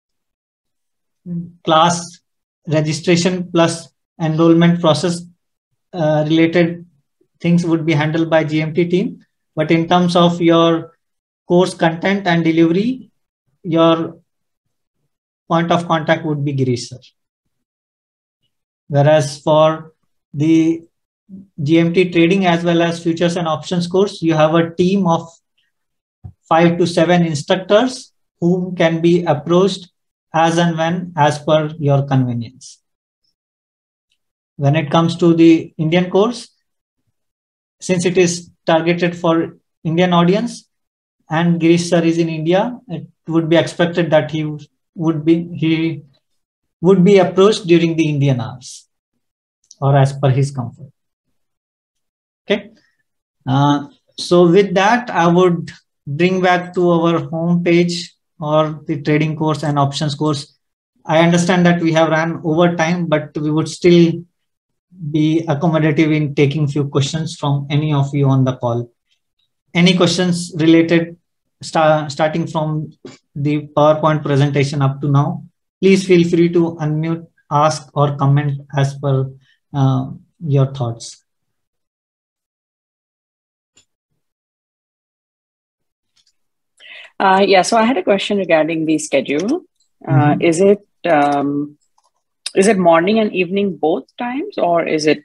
class registration plus enrollment process related things would be handled by GMT team. But in terms of your course content and delivery, your point of contact would be Girish sir. Whereas for the GMT trading as well as futures and options course, you have a team of 5 to 7 instructors whom can be approached as and when as per your convenience. When it comes to the Indian course, since it is targeted for Indian audience and Girish sir is in India, it would be expected that he would be approached during the Indian hours or as per his comfort. Okay. So with that, I would bring back to our home page or the trading course and options course. I understand that we have ran over time, but we would still be accommodative in taking few questions from any of you on the call. Any questions related, starting from the PowerPoint presentation up to now, please feel free to unmute, ask or comment as per your thoughts. Yeah, so I had a question regarding the schedule. Is it morning and evening both times, or is it?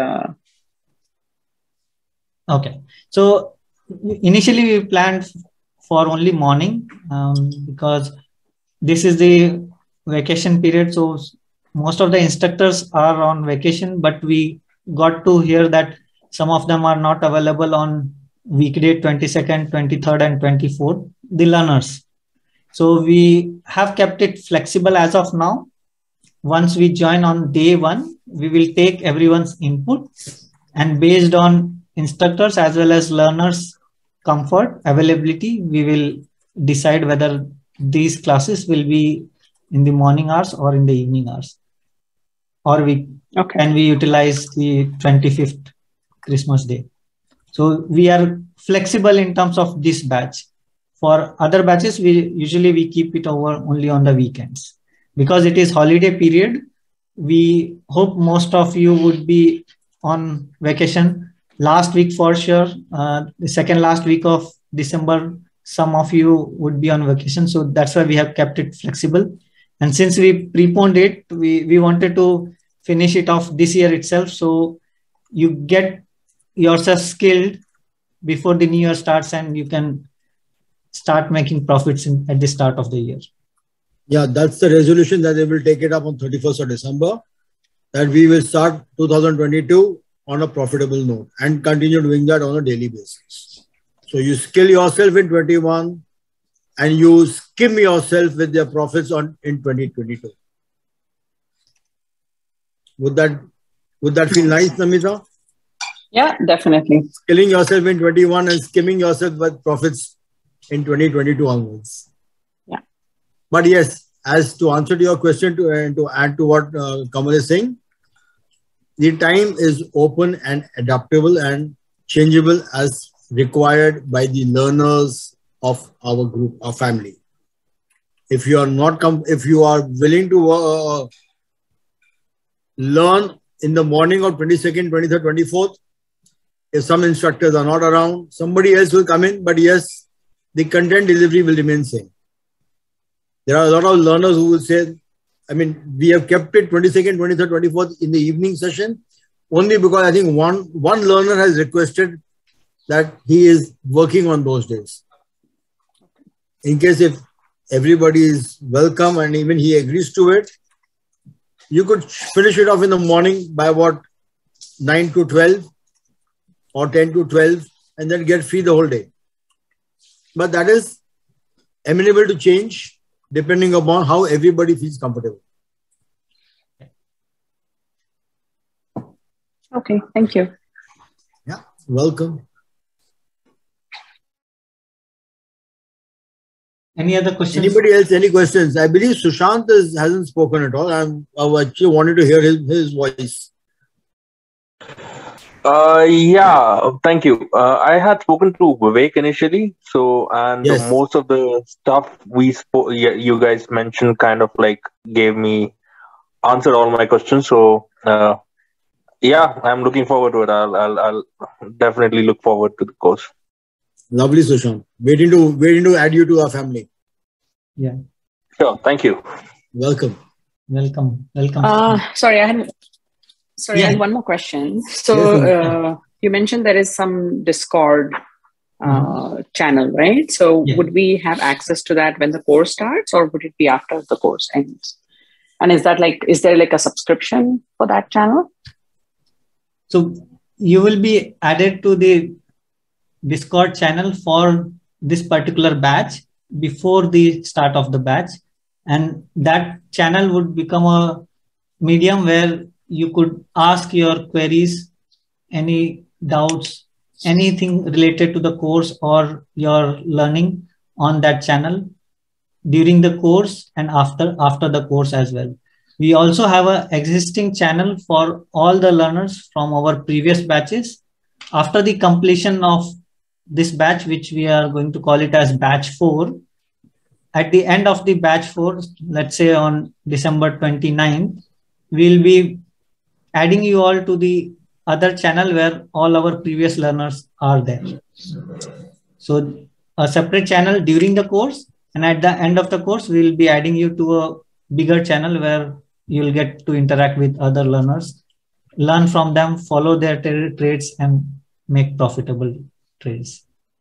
Okay, so initially we planned for only morning because this is the vacation period. So most of the instructors are on vacation, but we got to hear that some of them are not available on weekday 22nd, 23rd and 24th, the learners. So we have kept it flexible as of now. Once we join on day one, we will take everyone's input, and based on instructors as well as learners' comfort, availability, we will decide whether these classes will be in the morning hours or in the evening hours. Or can we utilize the 25th Christmas Day. So we are flexible in terms of this batch. For other batches, we keep it over only on the weekends. Because it is holiday period, we hope most of you would be on vacation last week for sure. The second last week of December, some of you would be on vacation. So that's why we have kept it flexible. And since we preponed it, we wanted to finish it off this year itself. So you get yourself skilled before the new year starts and you can start making profits at the start of the year. Yeah, that's the resolution that they will take it up on 31st of December, that we will start 2022 on a profitable note and continue doing that on a daily basis. So you skill yourself in 21 and you skim yourself with their profits in 2022. Would that feel nice, Namita? Yeah, definitely. Killing yourself in 21 and skimming yourself with profits in 2022 onwards. Yeah. But yes, as to answer to your question, to add to what Kamal is saying, the time is open and adaptable and changeable as required by the learners of our group, our family. If you are not if you are willing to learn in the morning of 22nd, 23rd, 24th, if some instructors are not around, somebody else will come in. But yes, the content delivery will remain same. There are a lot of learners who will say, I mean, we have kept it 22nd, 23rd, 24th in the evening session only because I think one learner has requested that he is working on those days. In case if everybody is welcome and even he agrees to it, you could finish it off in the morning by what, 9 to 12 or 10 to 12 and then get free the whole day. But that is amenable to change depending upon how everybody feels comfortable. Okay, thank you. Yeah, welcome. Any other questions? Anybody else, any questions? I believe Sushant hasn't spoken at all. I actually wanted to hear his voice. Yeah, thank you. I had spoken to Vivek initially, and Yes. most of the stuff you guys mentioned kind of like answered all my questions. So, yeah, I'm looking forward to it. I'll definitely look forward to the course. Lovely, Sushant. Waiting to add you to our family. Yeah. Sure. Thank you. Welcome. Welcome. Sorry, I had one more question. So Yes, you mentioned there is some Discord channel, right? So would we have access to that when the course starts, or would it be after the course ends? And is there like a subscription for that channel? So you will be added to the Discord channel for this particular batch before the start of the batch, and that channel would become a medium where you could ask your queries, any doubts, anything related to the course or your learning on that channel during the course and after the course as well. We also have an existing channel for all the learners from our previous batches. After the completion of this batch, which we are going to call it as batch 4, at the end of the batch 4, let's say on December 29th, we'll be adding you all to the other channel where all our previous learners are there. So a separate channel during the course, and at the end of the course, we'll be adding you to a bigger channel where you'll get to interact with other learners, learn from them, follow their trades, and make profitable trades.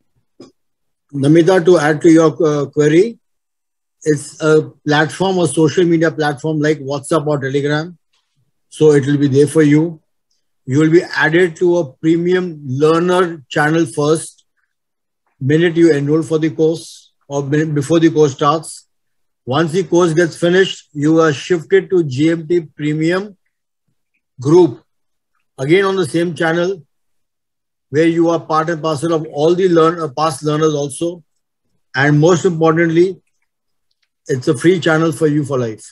Namita, to add to your query, it's a platform, a social media platform like WhatsApp or Telegram. So it will be there for you. You will be added to a premium learner channel first, minute you enroll for the course or before the course starts. Once the course gets finished, you are shifted to GMT Premium group, again on the same channel, where you are part and parcel of all the past learners also. And most importantly, it's a free channel for you for life.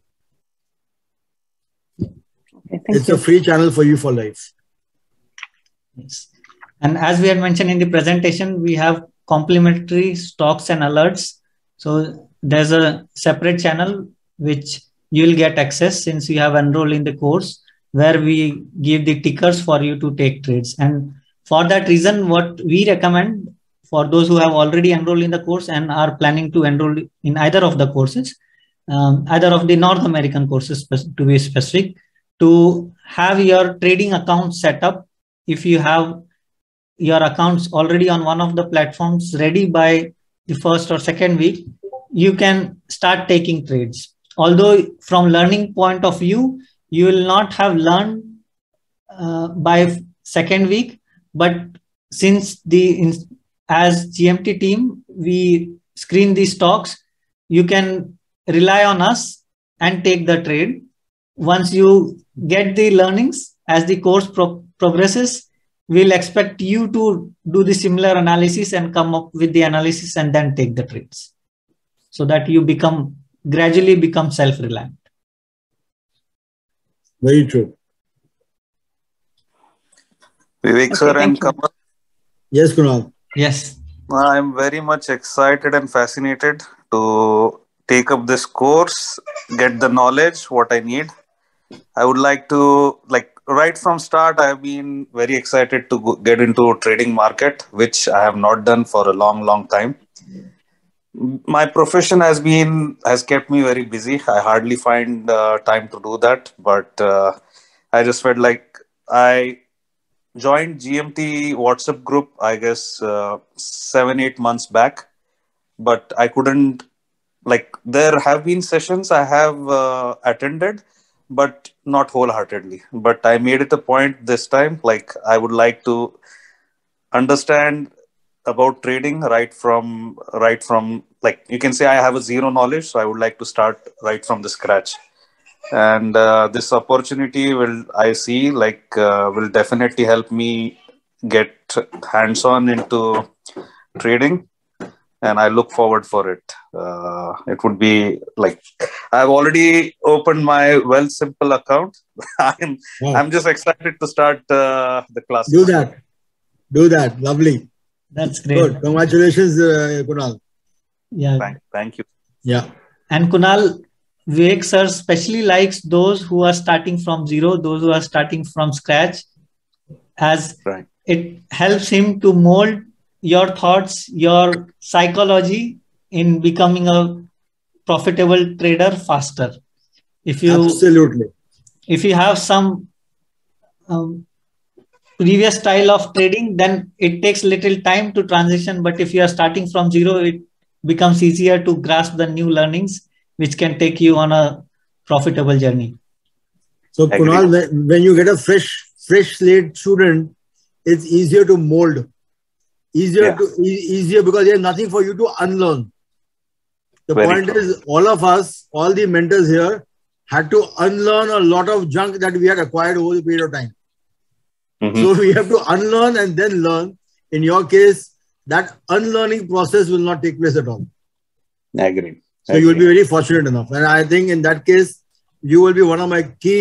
Okay, it's a free channel for you for life. Yes. And as we had mentioned in the presentation, we have complimentary stocks and alerts. So there's a separate channel which you'll get access since you have enrolled in the course, where we give the tickers for you to take trades. And for that reason, what we recommend for those who have already enrolled in the course and are planning to enroll in either of the courses, either of the North American courses to be specific, to have your trading account set up. If you have your accounts already on one of the platforms ready by the first or second week, you can start taking trades. Although from learning point of view, you will not have learned by second week, but since as GMT team, we screen these stocks, you can rely on us and take the trade. Once you get the learnings as the course progresses, we'll expect you to do the similar analysis and come up with the analysis and then take the trades, so that you gradually become self-reliant. Very true. Vivek sir and Kamal. Yes, Kunal. Yes. I'm very much excited and fascinated to take up this course, get the knowledge, what I need. I would like to, right from start, I've been very excited to get into trading market, which I have not done for a long time. My profession has kept me very busy. I hardly find time to do that, but I just felt like I joined GMT WhatsApp group, I guess 7-8 months back, but I couldn't, there have been sessions I have attended, but not wholeheartedly. But I made it a point this time, I would like to understand about trading right from you can say I have a zero knowledge, so I would like to start right from the scratch. And this opportunity will definitely help me get hands-on into trading, and I look forward for it. It would be I've already opened my Wealthsimple account. I'm just excited to start the classes. Do that. Lovely. That's great. Good. Congratulations, Kunal. Yeah. Thank you. Yeah. And Kunal, Vivek sir especially likes those who are starting from zero, those who are starting from scratch, as it helps him to mold your thoughts, your psychology in becoming a profitable trader faster. Absolutely. If you have some previous style of trading, then it takes little time to transition. But if you are starting from zero, it becomes easier to grasp the new learnings, which can take you on a profitable journey. So Kunal, when you get a fresh slate student, it's easier to mold. Easier because there's nothing for you to unlearn. The point is, all of us, all the mentors here, had to unlearn a lot of junk that we had acquired over the period of time. Mm-hmm. So we have to unlearn and then learn. In your case, that unlearning process will not take place at all. I agree. So you will be very fortunate enough. And I think in that case, you will be one of my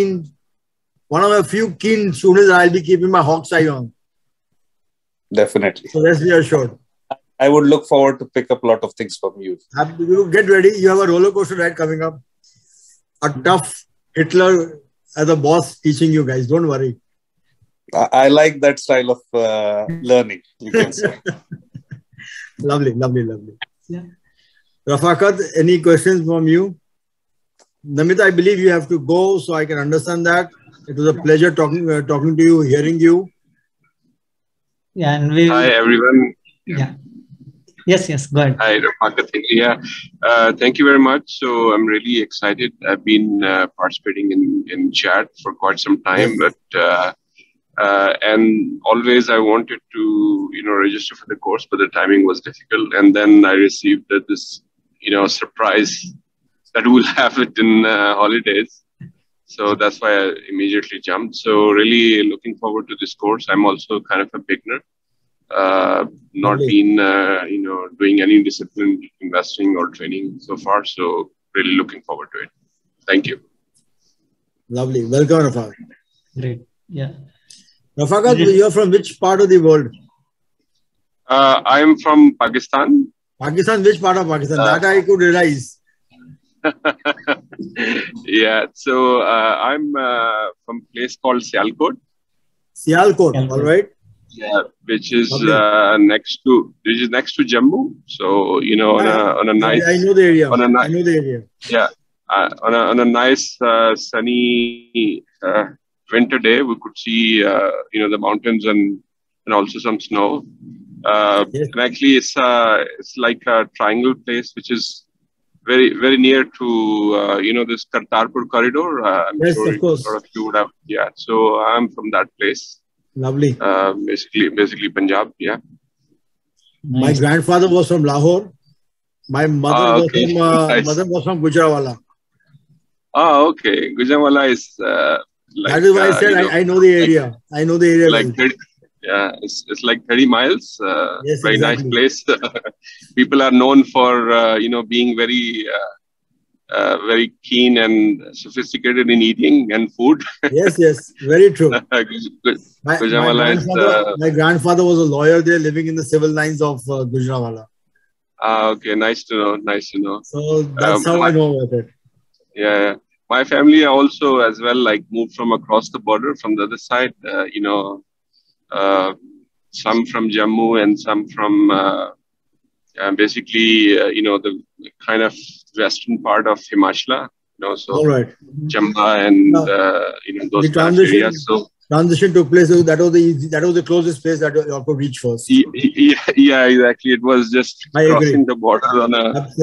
few keen students that I'll be keeping my hawk's eye on. Definitely. So let's be assured. I would look forward to pick up a lot of things from you. You get ready. You have a roller coaster ride coming up. A tough Hitler as a boss teaching you guys. Don't worry. I like that style of learning, you can say. Lovely. Yeah. Rafaqat, any questions from you? Namita, I believe you have to go, so I can understand that. It was a pleasure talking to you, hearing you. Yeah, and hi everyone. Yeah. Yes, go ahead. Hi, Rafaqat. Yeah, thank you very much. So I'm really excited. I've been participating in chat for quite some time, but and always I wanted to register for the course, but the timing was difficult. And then I received this surprise that we'll have it in holidays. So that's why I immediately jumped. So really looking forward to this course. I'm also kind of a beginner, not been doing any disciplined investing or training so far. So really looking forward to it. Thank you. Lovely. Welcome, Rafaqat. Great. Yeah. Rafaqat, you're from which part of the world? I'm from Pakistan. Pakistan, which part of Pakistan? That I could realize. Yeah, so I'm from a place called Sialkot. Sialkot, all right. Yeah, which is next to Jammu. So on a nice. I know the area. I know the area. Yeah, on a nice sunny winter day, we could see the mountains and also some snow. And actually, it's like a triangle place, which is very, very near to this Kartarpur corridor. I'm sure of course. Sort of you would have. Yeah, so I'm from that place. Lovely. Basically Punjab. Yeah. My grandfather was from Lahore. My mother was from Gujranwala. Oh, okay. Gujranwala is. That is why I said I know the area. I know the area. Like Yeah, it's like 30 miles. Yes, very exactly. nice place. People are known for being very keen and sophisticated in eating and food. Yes, yes, very true. My Gujranwala is grandfather was a lawyer there, living in the civil lines of Gujranwala. Okay, nice to know. Nice to know. So that's how I know about it. Yeah, my family also as well, like moved from across the border from the other side. Some from Jammu and some from basically the kind of western part of Himachal. So All right. Chamba and those kind of areas. So transition took place. So that was the closest place that you have to reach first. Yeah, exactly. It was just crossing the border on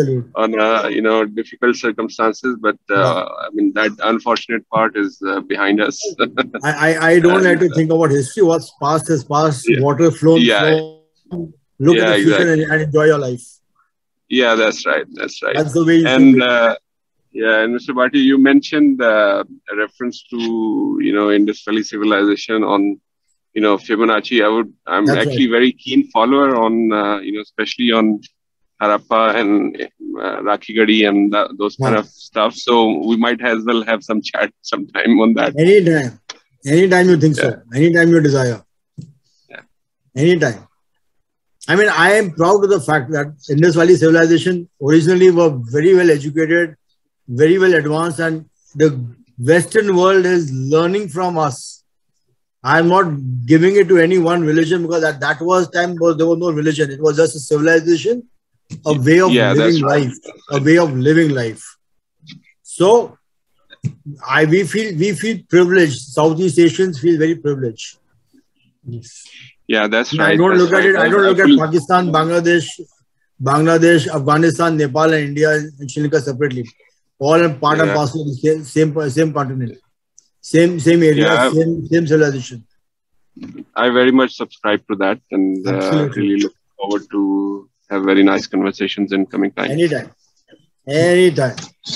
a difficult circumstances, but I mean that unfortunate part is behind us. I don't like to think about history. What's past is past. Water flown. Look at the future and enjoy your life. Yeah, that's right. That's right. That's the way you should yeah, and Mr. Bhatti, you mentioned a reference to Indus Valley civilization on Fibonacci. I'm That's actually very keen follower on especially on Harappa and Rakhigadi and those kind of stuff. So we might as well have some chat sometime on that. Anytime you think so. Anytime you desire. Yeah. Anytime. I mean, I am proud of the fact that Indus Valley civilization originally were very well educated, very well advanced, and the Western world is learning from us. I'm not giving it to any one religion, because at that time there was no religion. It was just a civilization, a way of living life, a way of living life. So we feel privileged. Southeast Asians feel very privileged. Yes. Yeah, that's right. I don't look at it. I don't look at Pakistan, Bangladesh, Afghanistan, Nepal, and India and Sri Lanka separately. All are part and parcel of the same continent, same area, same civilization. I very much subscribe to that, and really look forward to have very nice conversations in coming time. Anytime.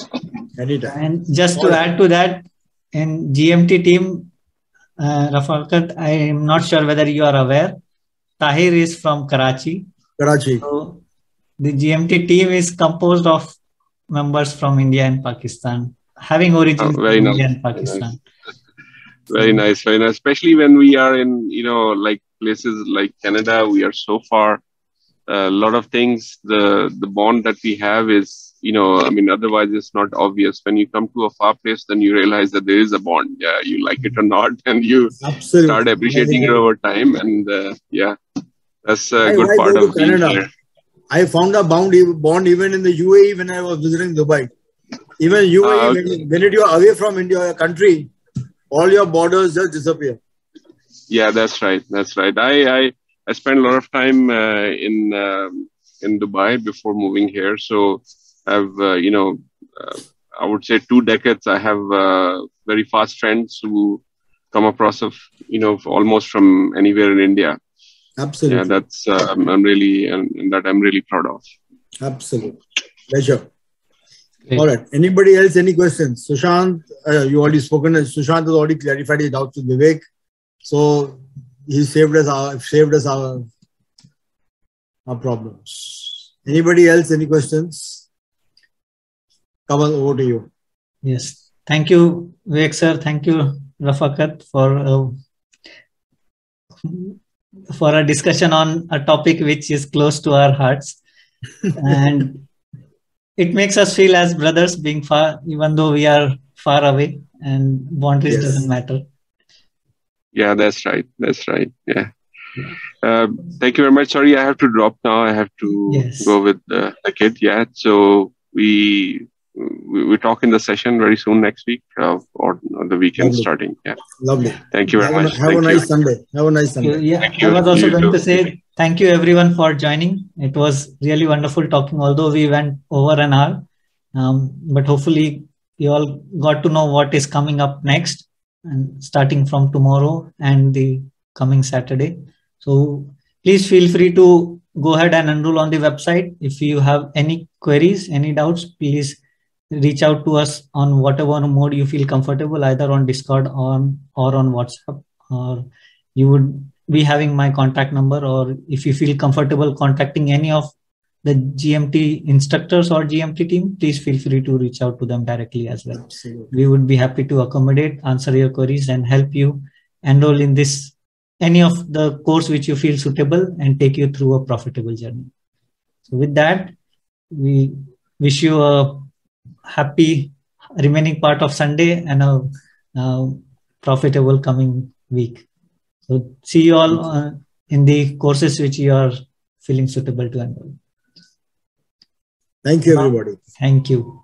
And just to add to that, in GMT team, Rafaqat, I am not sure whether you are aware, Tahir is from Karachi. So the GMT team is composed of members from India and Pakistan, having origins from India and Pakistan. Very nice, very nice. Especially when we are in, like places like Canada, we are so far. A lot of things, the bond that we have is, I mean, otherwise it's not obvious. When you come to a far place, then you realize that there is a bond. Yeah, you like it or not, and you start appreciating it over time. And that's a good part of being here. I found a bond even in the UAE when I was visiting Dubai. Even UAE, when you are away from India, your country, all your borders just disappear. Yeah, that's right. That's right. I spent a lot of time in Dubai before moving here. So I've, I would say 2 decades, I have very fast friends who come across almost from anywhere in India. Absolutely. Yeah, that's I'm really proud of. Absolutely. Pleasure. Great. All right. Anybody else? Any questions? Sushant, you already spoken. Sushant has already clarified his doubts with Vivek. So he saved us our problems. Anybody else? Any questions? Kamal, over to you. Yes. Thank you, Vivek sir. Thank you, Rafaqat, for a discussion on a topic which is close to our hearts. And it makes us feel as brothers being far, even though we are far away, and boundaries doesn't matter. Yeah, that's right. That's right. Yeah. Thank you very much. Sorry, I have to drop now. I have to go with the kid. Yeah. So we talk in the session very soon next week or the weekend starting. Yeah. Lovely. Thank you very much. Have a nice Sunday. Have a nice Sunday. Yeah. I was also going to say thank you everyone for joining. It was really wonderful talking, although we went over an hour. But hopefully you all got to know what is coming up next, and starting from tomorrow and the coming Saturday. So please feel free to go ahead and enroll on the website. If you have any queries, any doubts, please reach out to us on whatever mode you feel comfortable, either on Discord or on WhatsApp, or you would be having my contact number, or if you feel comfortable contacting any of the GMT instructors or GMT team, please feel free to reach out to them directly as well. Absolutely. We would be happy to accommodate, answer your queries, and help you enroll in this any of the course which you feel suitable and take you through a profitable journey. So with that, we wish you a happy remaining part of Sunday and a profitable coming week. So see you all in the courses which you are feeling suitable to enroll. Thank you, everybody. Thank you.